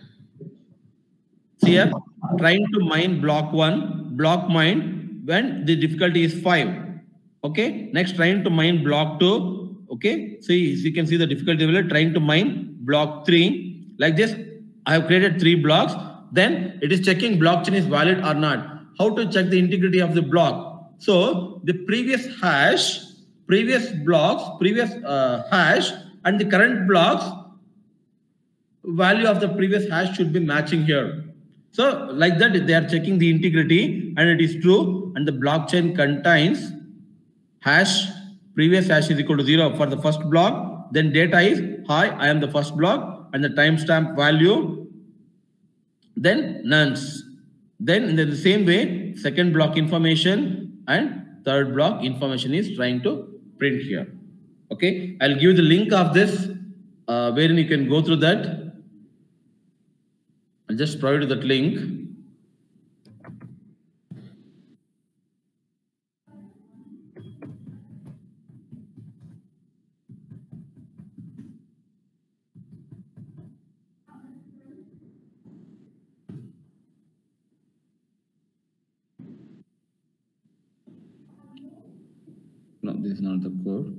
See here, trying to mine block one, block mine, when the difficulty is five. Okay, next trying to mine block two. Okay, see, you can see the difficulty level, trying to mine block three. Like this, I have created three blocks. Then it is checking blockchain is valid or not. How to check the integrity of the block? So the previous hash, previous blocks, previous uh, hash, and the current blocks value of the previous hash should be matching here. So like that, they are checking the integrity and it is true, and the blockchain contains hash, previous hash is equal to zero for the first block, then data is hi, I am the first block, and the timestamp value, then nuns. Then in the same way, second block information and third block information is trying to print here. Okay, I'll give you the link of this uh, wherein you can go through that. I'll just provide you that link. No, this is not the code.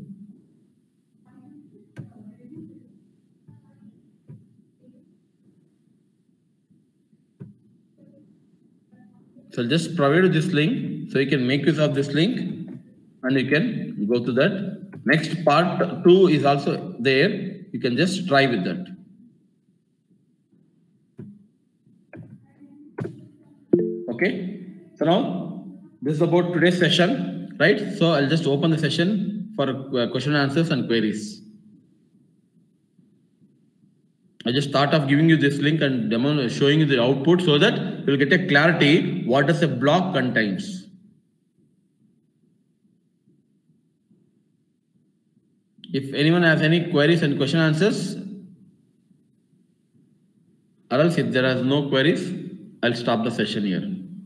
So I'll just provide you this link so you can make use of this link and you can go to that. Next part two is also there. You can just try with that. Okay. So now this is about today's session, right? So I'll just open the session for uh, question and answers and queries. I just start off giving you this link and demo showing you the output so that you'll get a clarity what does a block contains. If anyone has any queries and question answers, or else if there are no queries, I'll stop the session here.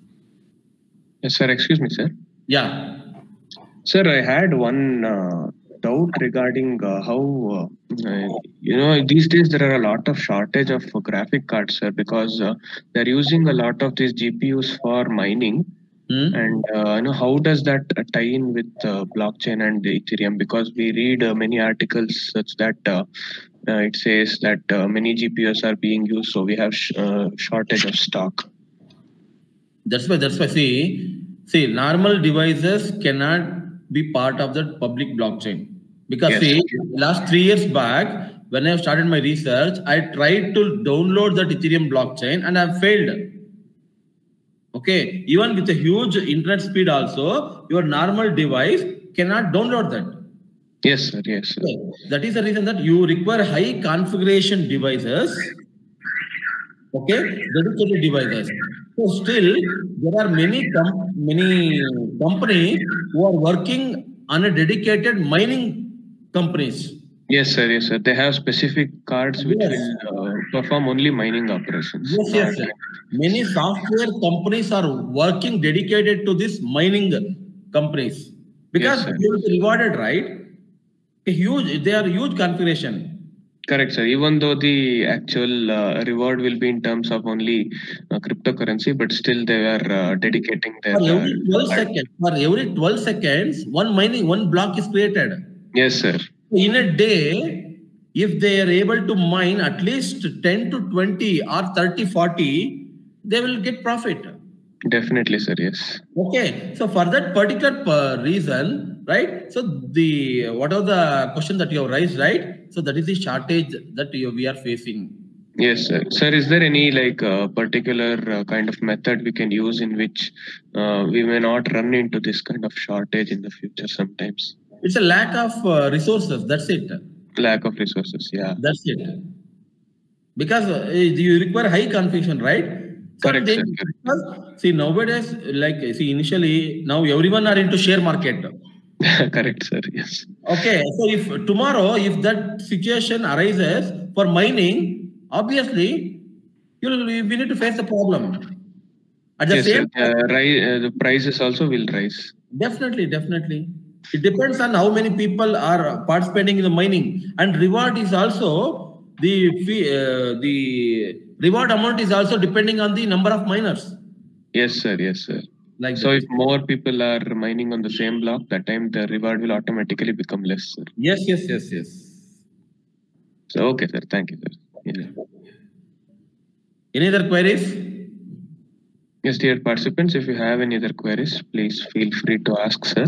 Yes, sir. Excuse me, sir. Yeah. Sir, I had one uh, doubt regarding uh, how, uh, you know, these days there are a lot of shortage of uh, graphic cards, sir, because uh, they're using a lot of these G P Us for mining. Hmm? And uh, you know, how does that uh, tie in with uh, blockchain and Ethereum? Because we read uh, many articles such that uh, uh, it says that uh, many G P Us are being used, so we have sh uh, shortage of stock. That's why, that's why, see, see, normal devices cannot be part of the public blockchain. Because yes. See, last three years back, when I started my research, I tried to download that Ethereum blockchain and I failed. Okay, even with a huge internet speed also, your normal device cannot download that. Yes, sir, yes, sir. Okay. That is the reason that you require high configuration devices. Okay, dedicated devices. So still, there are many com many companies who are working on a dedicated mining companies. Yes, sir. Yes, sir. They have specific cards which yes. will uh, perform only mining operations. Yes, yes, sir. Many software companies are working dedicated to this mining companies because yes, they will be rewarded, right? A huge, they are huge configuration. Correct, sir. Even though the actual uh, reward will be in terms of only uh, cryptocurrency, but still they are uh, dedicating their. For every twelve uh, seconds, for every twelve seconds, one mining, one block is created. Yes, sir. In a day, if they are able to mine at least ten to twenty or thirty, forty, they will get profit. Definitely, sir. Yes. Okay. So for that particular uh, reason, right? So the what are the question that you have raised, right? So that is the shortage that you, we are facing. Yes, sir. Sir, is there any like uh, particular uh, kind of method we can use in which uh, we may not run into this kind of shortage in the future sometimes? It's a lack of uh, resources. That's it. Lack of resources. Yeah. That's it. Because uh, you require high configuration, right? So correct, they, sir. See, nowadays, like, see, initially, now everyone are into share market. Correct, sir. Yes. Okay. So if tomorrow, if that situation arises for mining, obviously, you'll, we need to face the problem. At the yes, same time, uh, rise, uh, the prices also will rise. Definitely, definitely. It depends on how many people are participating in the mining, and reward is also the fee, uh, the reward amount is also depending on the number of miners. Yes, sir. Yes, sir. Like so, that. If more people are mining on the same block, that time the reward will automatically become less, sir. Yes, yes, yes, yes. So, okay, sir. Thank you, sir. Yeah. Any other queries? Yes, dear participants, if you have any other queries, please feel free to ask, sir.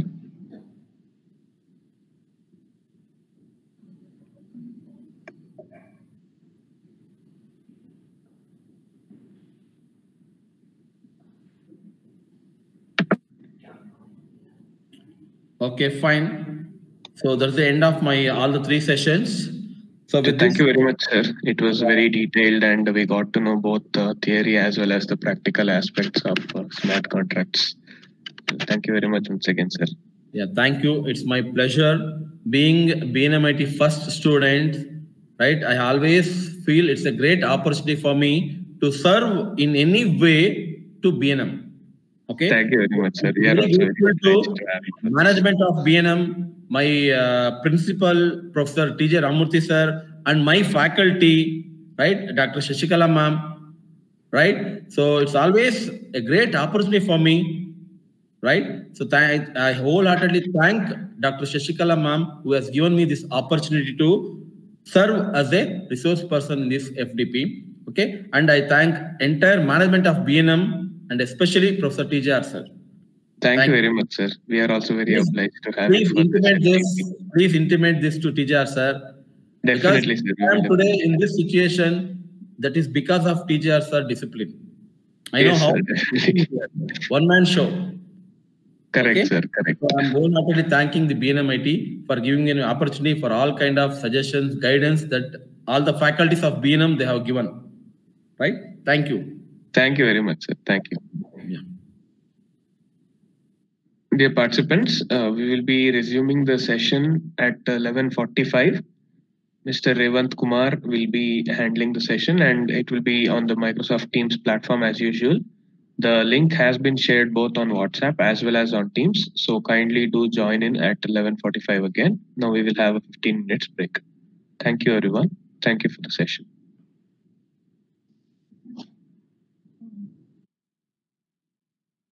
Okay, fine. So that's the end of my all the three sessions. So with Thank this, you very much, sir. It was very detailed, and we got to know both the theory as well as the practical aspects of uh, smart contracts. Thank you very much once again, sir. Yeah, thank you. It's my pleasure being B N M I T first student. Right, I always feel it's a great opportunity for me to serve in any way to B N M. Okay. Thank you very much, sir. We are Very also grateful to to have you. management of B N M, my uh, principal, Professor T J Ramurthy sir, and my faculty, right, Doctor Shashikala ma'am, right. So it's always a great opportunity for me, right. So th I wholeheartedly thank Doctor Shashikala ma'am who has given me this opportunity to serve as a resource person in this F D P. Okay, and I thank entire management of B N M and especially Professor T J R sir. Thank, Thank you very much, sir. We are also very please, obliged to have please you. For intimate this, this. Please intimate this to T J R sir. Definitely, because sir. I am today in this situation. That is because of T J R sir discipline. I yes, know how sir, one man show. Correct, okay? sir. Correct. So I'm wholeheartedly thanking the B N M I T for giving me an opportunity for all kind of suggestions, guidance that all the faculties of B N M they have given. Right? Thank you. Thank you very much, sir. Thank you. Yeah. Dear participants, uh, we will be resuming the session at eleven forty-five. Mister Revant Kumar will be handling the session, and it will be on the Microsoft Teams platform as usual. The link has been shared both on WhatsApp as well as on Teams. So kindly do join in at eleven forty-five again. Now we will have a fifteen minutes break. Thank you, everyone. Thank you for the session.